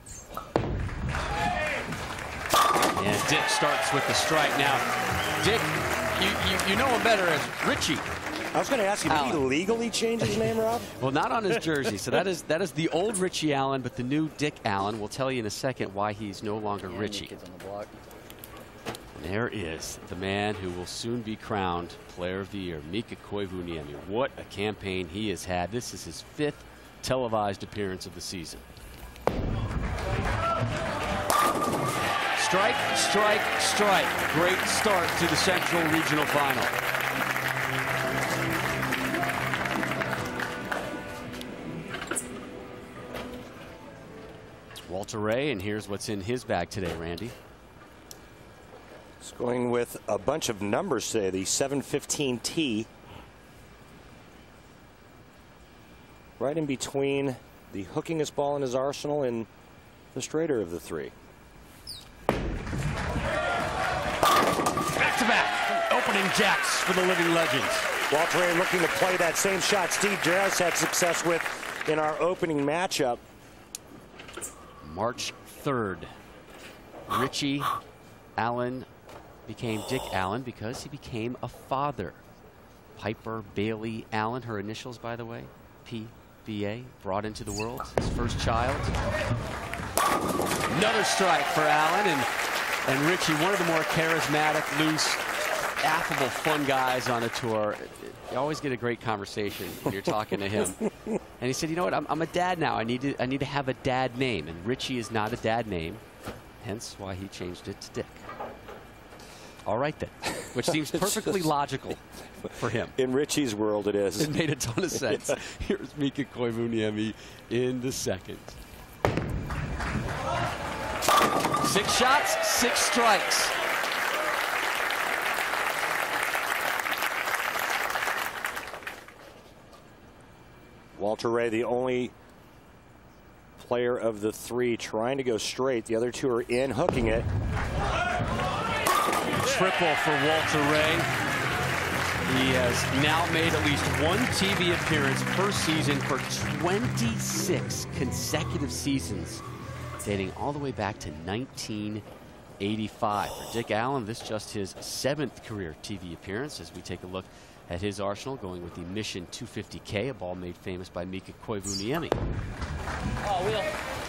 And Dick starts with the strike. Now, Dick, you know him better as Richie. I was going to ask you, did he legally change his name, Rob? Well, not on his jersey. So that is the old Richie Allen, but the new Dick Allen. We'll tell you in a second why he's no longer Richie. On the block. There is the man who will soon be crowned Player of the Year, Mika Koivuniemi. What a campaign he has had. This is his 5th televised appearance of the season. Strike, strike, strike. Great start to the Central Regional Final. Walter Ray, and here's what's in his bag today, Randy. It's going with a bunch of numbers today. The 715T. Right in between the hookingest ball in his arsenal and the straighter of the 3. Back-to-back opening jacks for the living legends. Walter Ray looking to play that same shot Steve Jaros had success with in our opening matchup. March 3rd, Richie Allen became Dick Allen because he became a father. Piper Bailey Allen, her initials, by the way, PBA, brought into the world, his first child. Another strike for Allen, and Richie, one of the more charismatic, loose, affable, fun guys on the tour. You always get a great conversation when you're talking to him. And he said, you know what, I'm a dad now. I need to have a dad name. And Richie is not a dad name, hence why he changed it to Dick. All right, then, which seems perfectly logical for him. In Richie's world, it is. It made a ton of sense. Here's Mika Koivuniemi in the second. 6 shots, 6 strikes. Walter Ray, the only player of the 3 trying to go straight. The other 2 are in, hooking it. Triple for Walter Ray. He has now made at least 1 TV appearance per season for 26 consecutive seasons, dating all the way back to 1985. For Dick Allen, this is just his 7th career TV appearance as we take a look at his arsenal, going with the Mission 250K, a ball made famous by Mika Koivuniemi. Oh, wheel.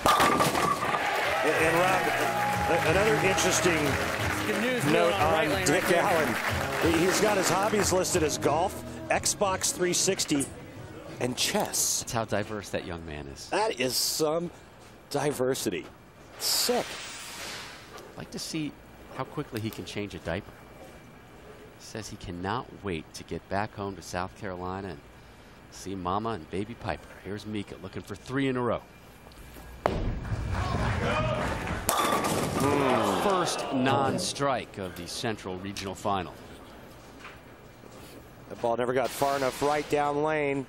And Rob, another interesting note on Dick Allen. He's got his hobbies listed as golf, Xbox 360, and chess. That's how diverse that young man is. That is some diversity. Sick. I'd like to see how quickly he can change a diaper. He says he cannot wait to get back home to South Carolina and see Mama and baby Piper. Here's Mika looking for 3 in a row. First non-strike of the Central Regional Final. The ball never got far enough right down lane.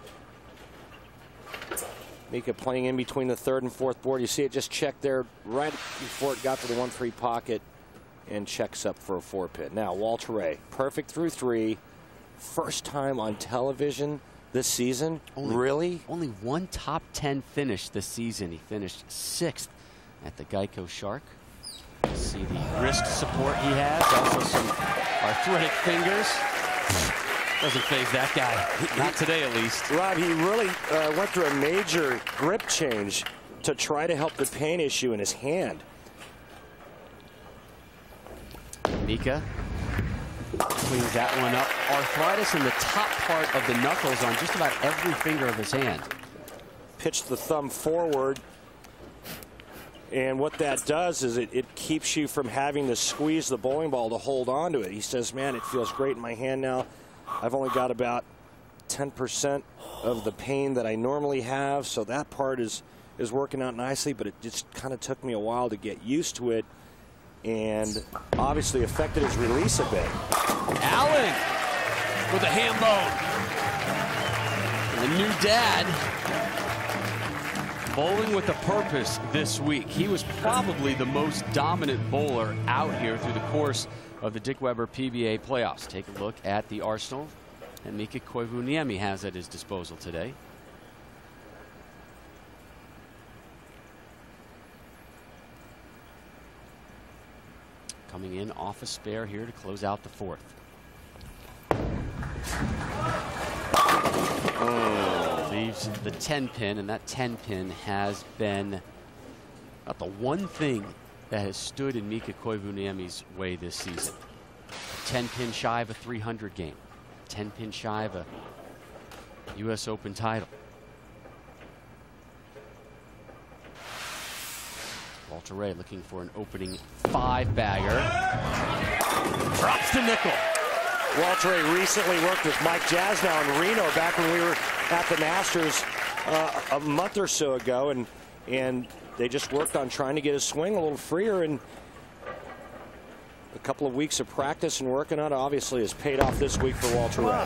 Mika playing in between the 3rd and 4th board. You see it just checked there right before it got to the 1-3 pocket and checks up for a 4-pin. Now Walter Ray, perfect through 3. First time on television this season. Really? Only 1 top 10 finish this season. He finished 6th at the Geico Shark. See the wrist support he has. Also some arthritic fingers. Doesn't faze that guy. Not today, at least. Rob, he really went through a major grip change to try to help the pain issue in his hand. Mika cleans that one up. Arthritis in the top part of the knuckles on just about every finger of his hand. Pitched the thumb forward. And what that does is it keeps you from having to squeeze the bowling ball to hold on to it. He says, man, it feels great in my hand now. I've only got about 10% of the pain that I normally have, so that part is working out nicely, but it just kind of took me a while to get used to it, and obviously affected his release a bit. Allen with a ham bone. The new dad bowling with a purpose this week. He was probably the most dominant bowler out here through the course of the Dick Weber PBA playoffs. Take a look at the arsenal that Mika Koivuniemi has at his disposal today. Coming in off a spare here to close out the 4th. Leaves the 10-pin, and that 10-pin has been about the one thing that has stood in Mika Koivuniemi's way this season. 10-pin shy of a 300 game. 10-pin shy of a U.S. Open title. Walter Ray looking for an opening 5-bagger. Drops the nickel. Walter Ray recently worked with Mike Jasnow in Reno back when we were at the Masters a month or so ago, and they just worked on trying to get his swing a little freer, and a couple of weeks of practice and working on it obviously has paid off this week for Walter Ray.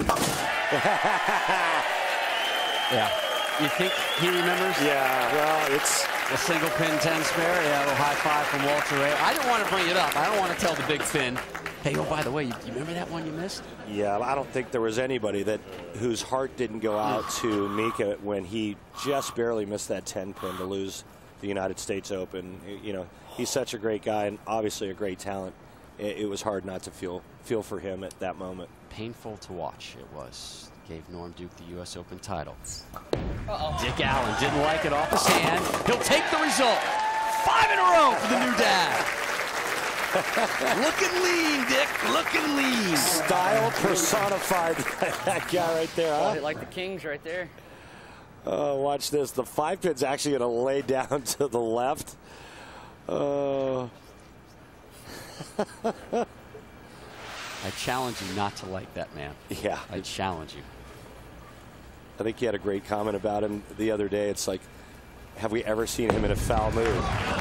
Yeah. You think he remembers? Yeah, well, it's a single pin 10 spare. Yeah, a little high five from Walter Ray. I didn't want to bring it up. I don't want to tell the big Finn, hey, oh, by the way, you remember that one you missed? Yeah, I don't think there was anybody whose heart didn't go out to Mika when he just barely missed that 10-pin to lose the United States Open. You know, he's such a great guy and obviously a great talent. It was hard not to feel for him at that moment. Painful to watch, it was. Gave Norm Duke the U.S. Open title. Dick Allen didn't like it off his hand. He'll take the result. 5 in a row for the new dad. Looking lean, Dick. Looking lean. Style personified. That guy right there, huh? Like the Kings right there. Watch this. The 5-pin's actually going to lay down to the left. I challenge you not to like that man. Yeah. I challenge you. I think he had a great comment about him the other day. It's like, have we ever seen him in a foul move?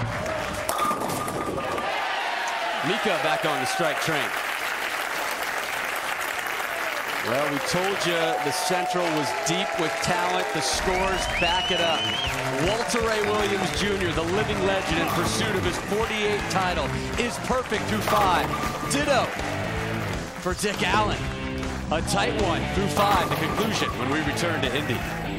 Mika back on the strike train. Well, we told you the Central was deep with talent. The scores back it up. Walter Ray Williams Jr., the living legend in pursuit of his 48th title, is perfect through 5. Ditto for Dick Allen. A tight one through 5, the conclusion when we return to Indy.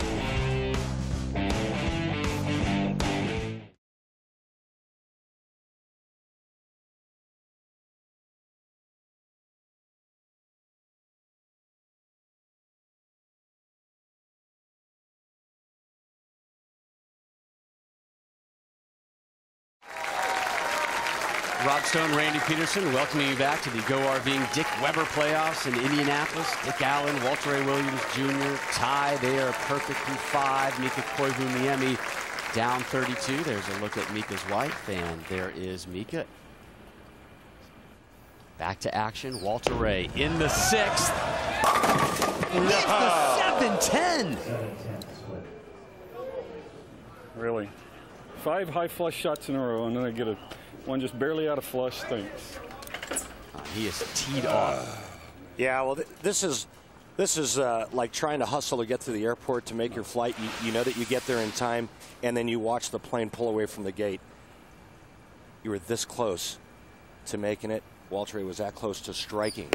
Rob Stone, Randy Peterson, welcoming you back to the Go RVing Dick Weber playoffs in Indianapolis. Dick Allen, Walter Ray Williams Jr. tie. They are perfect through 5. Mika Koivuniemi down 32. There's a look at Mika's wife, and there is Mika. Back to action. Walter Ray in the 6th. It's the 7-10. Really. 5 high flush shots in a row, and then I get a one just barely out of flush. Stinks. He is teed off. Yeah, well, this is like trying to hustle to get to the airport to make your flight. You know that you get there in time, and then you watch the plane pull away from the gate. You were this close to making it. Walter Ray was that close to striking.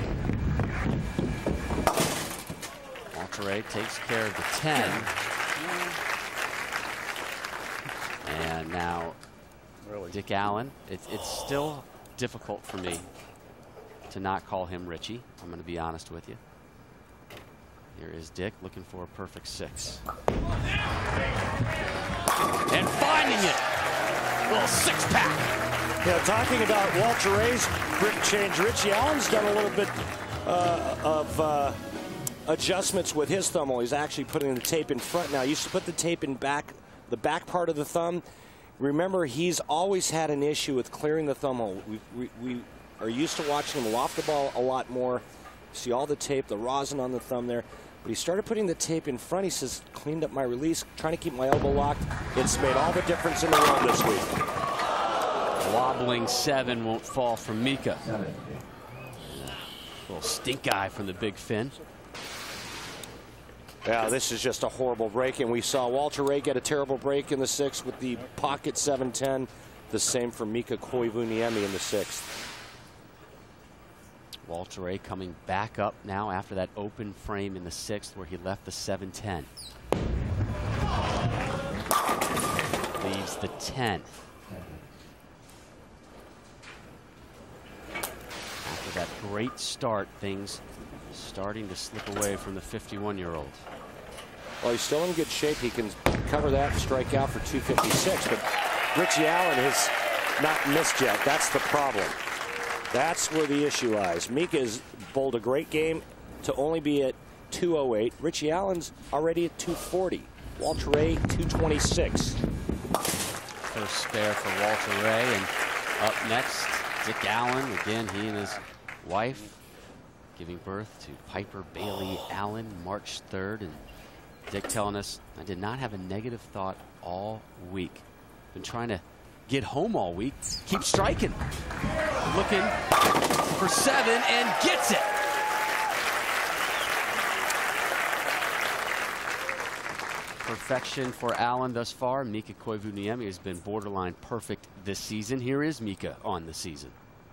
Walter Ray takes care of the 10. And now Dick Allen. It's still difficult for me to not call him Richie. I'm going to be honest with you. Here is Dick looking for a perfect 6. And finding it. A little 6-pack. Yeah, talking about Walter Ray's grip change, Richie Allen's done a little bit of adjustments with his thumb while he's actually putting the tape in front now. He used to put the tape in the back part of the thumb. Remember, he's always had an issue with clearing the thumb hole. We are used to watching him loft the ball a lot more. See all the tape, the rosin on the thumb there. But he started putting the tape in front. He says, cleaned up my release, trying to keep my elbow locked. It's made all the difference in the world this week. Wobbling 7 won't fall from Mika. A little stink eye from the big fin. Yeah, this is just a horrible break, and we saw Walter Ray get a terrible break in the 6th with the pocket 7-10. The same for Mika Koivuniemi in the 6th. Walter Ray coming back up now after that open frame in the 6th where he left the 7-10. Leaves the 10. After that great start, things starting to slip away from the 51-year-old. Well, he's still in good shape. He can cover that and strike out for 256. But Richie Allen has not missed yet. That's the problem. That's where the issue lies. Mika has bowled a great game to only be at 208. Richie Allen's already at 240. Walter Ray, 226. First spare for Walter Ray. And up next, Dick Allen. Again, he and his wife giving birth to Piper Bailey Allen March 3rd. And Dick telling us, I did not have a negative thought all week. Been trying to get home all week. Keep striking. Looking for 7 and gets it. Perfection for Allen thus far. Mika Koivuniemi has been borderline perfect this season. Here is Mika on the season.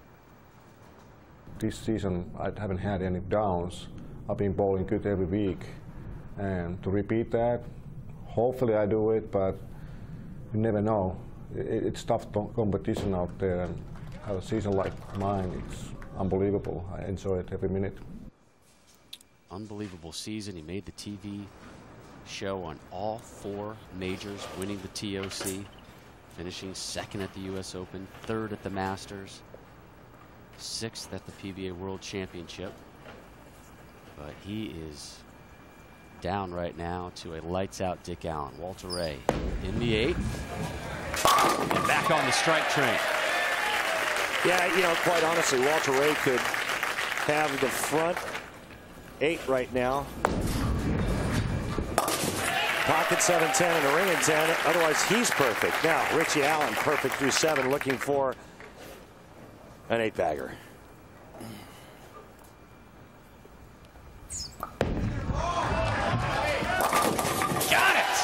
This season, I haven't had any downs. I've been bowling good every week. And to repeat that, hopefully I do it, but you never know. It's tough competition out there, and have a season like mine, it's unbelievable. I enjoy it every minute. Unbelievable season. He made the TV show on all 4 majors, winning the TOC, finishing 2nd at the US Open, 3rd at the Masters. 6th at the PBA World Championship. But he is down right now to a lights-out Dick Allen. Walter Ray in the 8th. And back on the strike train. Yeah, you know, quite honestly, Walter Ray could have the front 8 right now. Pocket 7-10 and a ring in 10. Otherwise, he's perfect. Now, Richie Allen perfect through 7, looking for an 8-bagger. Got it!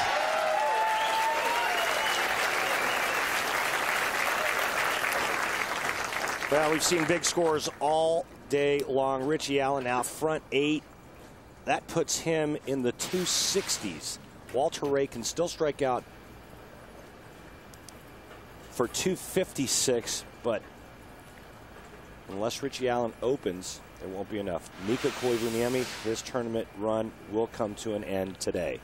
Well, we've seen big scores all day long. Richie Allen now front 8. That puts him in the 260s. Walter Ray can still strike out for 256, but unless Richie Allen opens, there won't be enough. Mika Koivuniemi, his tournament run will come to an end today.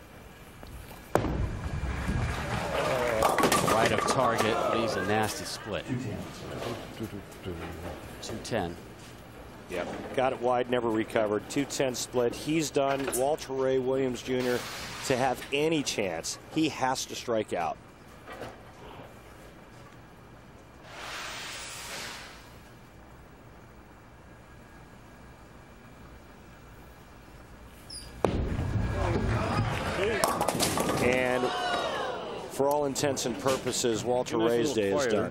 Right of target, leaves a nasty split. 210. Yep, got it wide, never recovered. 210 split. He's done. Walter Ray Williams Jr. to have any chance, he has to strike out. And for all intents and purposes, Walter Ray's day is done.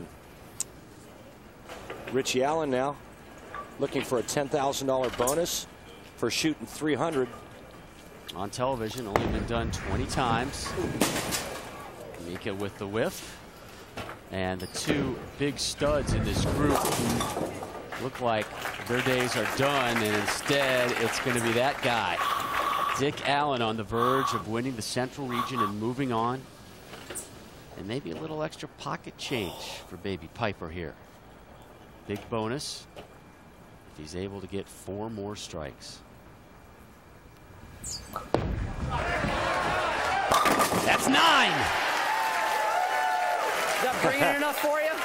Richie Allen now looking for a $10,000 bonus for shooting 300. On television, only been done 20 times. Mika with the whiff. And the 2 big studs in this group look like their days are done, and instead it's going to be that guy. Dick Allen on the verge of winning the Central region and moving on. And maybe a little extra pocket change for Baby Piper here. Big bonus if he's able to get 4 more strikes. That's 9. Is that bringing enough for you?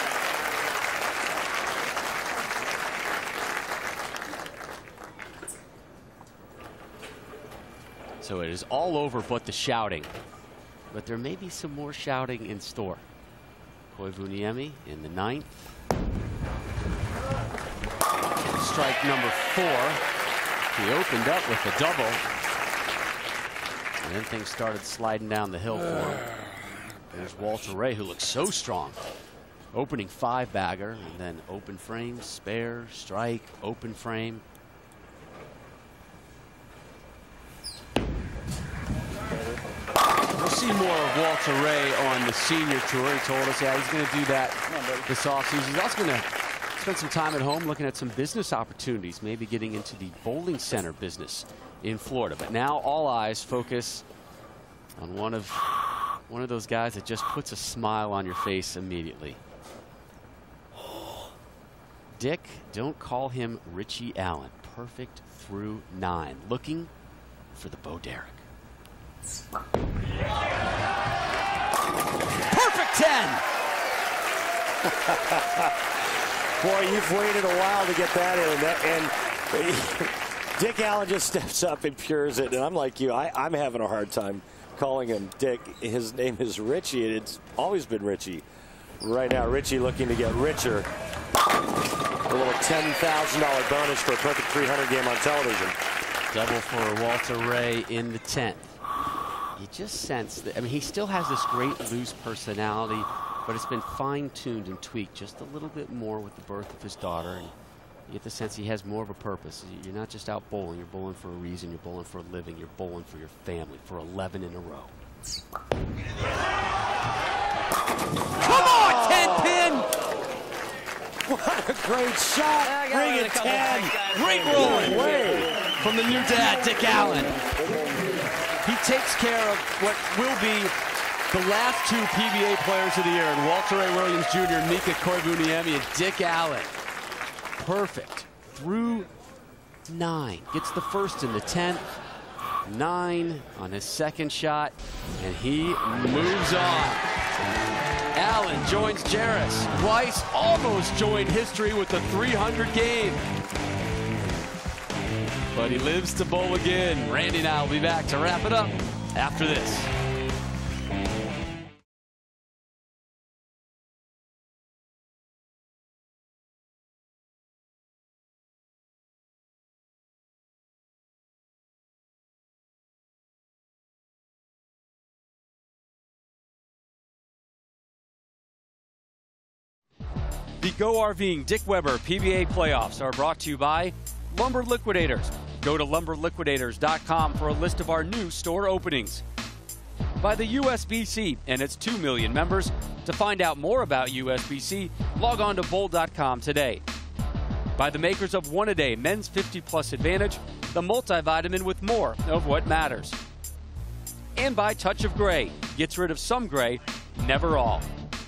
So it is all over but the shouting. But there may be some more shouting in store. Koivuniemi in the 9th. Strike number 4. He opened up with a double. And then things started sliding down the hill for him. There's Walter Ray, who looks so strong. Opening 5-bagger, and then open frame, spare, strike, open frame. We'll see more of Walter Ray on the senior tour. He told us, yeah, he's going to do that this offseason. He's also going to spend some time at home looking at some business opportunities, maybe getting into the bowling center business in Florida. But now all eyes focus on one of those guys that just puts a smile on your face immediately. Dick, don't call him Richie Allen. Perfect through 9. Looking for the Bo Derek. Perfect 10. Boy, you've waited a while to get that in. And Dick Allen just steps up and pures it. And I'm like you. I'm having a hard time calling him Dick. His name is Richie, and it's always been Richie. Right now, Richie looking to get richer. A little $10,000 bonus for a perfect 300 game on television. Double for Walter Ray in the 10th. You just sense that, I mean, he still has this great loose personality, but it's been fine-tuned and tweaked just a little bit more with the birth of his daughter. And you get the sense he has more of a purpose. You're not just out bowling. You're bowling for a reason. You're bowling for a living. You're bowling for your family for 11 in a row. Come on, 10-pin! What a great shot. Bring it 10. Great rolling away from the new dad, Dick Allen. He takes care of what will be the last 2 PBA players of the year, and Walter Ray Williams Jr., Mika Koivuniemi, and Dick Allen. Perfect through 9. Gets the first in the 10th. 9 on his second shot, and he moves on. Allen joins Jaros. Weiss almost joined history with the 300 game. But he lives to bowl again. Randy and I will be back to wrap it up after this. The Go RVing Dick Weber PBA playoffs are brought to you by Lumber Liquidators. Go to lumberliquidators.com for a list of our new store openings. By the USBC and its 2 million members. To find out more about USBC, log on to bowl.com today. By the makers of One A Day Men's 50+ Advantage, the multivitamin with more of what matters. And by Touch of Gray. Gets rid of some gray, never all.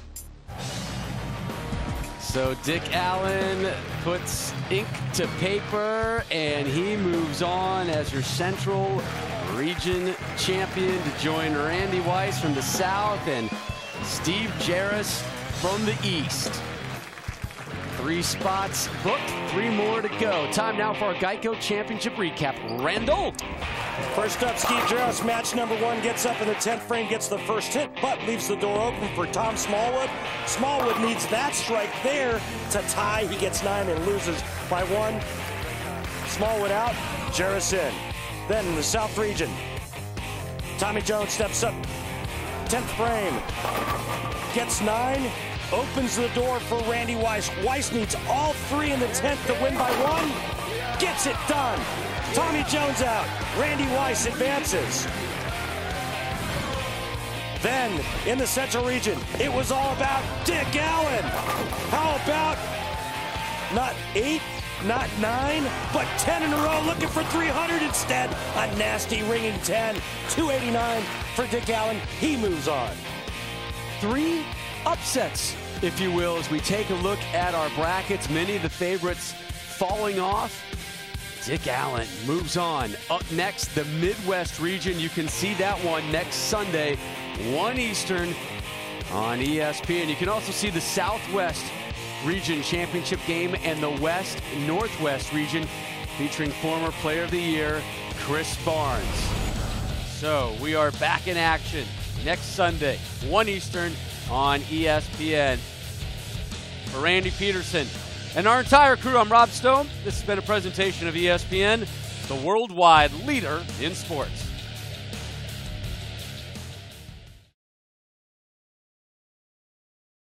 So Dick Allen puts ink to paper, and he moves on as your Central Region champion to join Randy Weiss from the South and Steve Jaros from the East. 3 spots booked, 3 more to go. Time now for our Geico Championship recap. Randall. First up, Steve Jaros, match number 1, gets up in the 10th frame, gets the first hit, but leaves the door open for Tom Smallwood. Smallwood needs that strike there to tie. He gets 9 and loses by 1. Smallwood out, Jaros in. Then in the South Region, Tommy Jones steps up, 10th frame, gets 9, opens the door for Randy Weiss. Weiss needs all 3 in the 10th to win by 1. Gets it done. Tommy Jones out. Randy Weiss advances. Then, in the Central Region, it was all about Dick Allen. How about not 8, not 9, but 10 in a row, looking for 300 instead. A nasty ringing 10. 289 for Dick Allen. He moves on. 3 upsets, if you will, as we take a look at our brackets. Many of the favorites falling off. Dick Allen moves on. Up next, the Midwest region. You can see that one next Sunday, 1 Eastern on ESPN. You can also see the Southwest region championship game and the West Northwest region featuring former Player of the Year, Chris Barnes. So we are back in action next Sunday, 1 Eastern on ESPN. For Randy Peterson and our entire crew, I'm Rob Stone. This has been a presentation of ESPN, the worldwide leader in sports.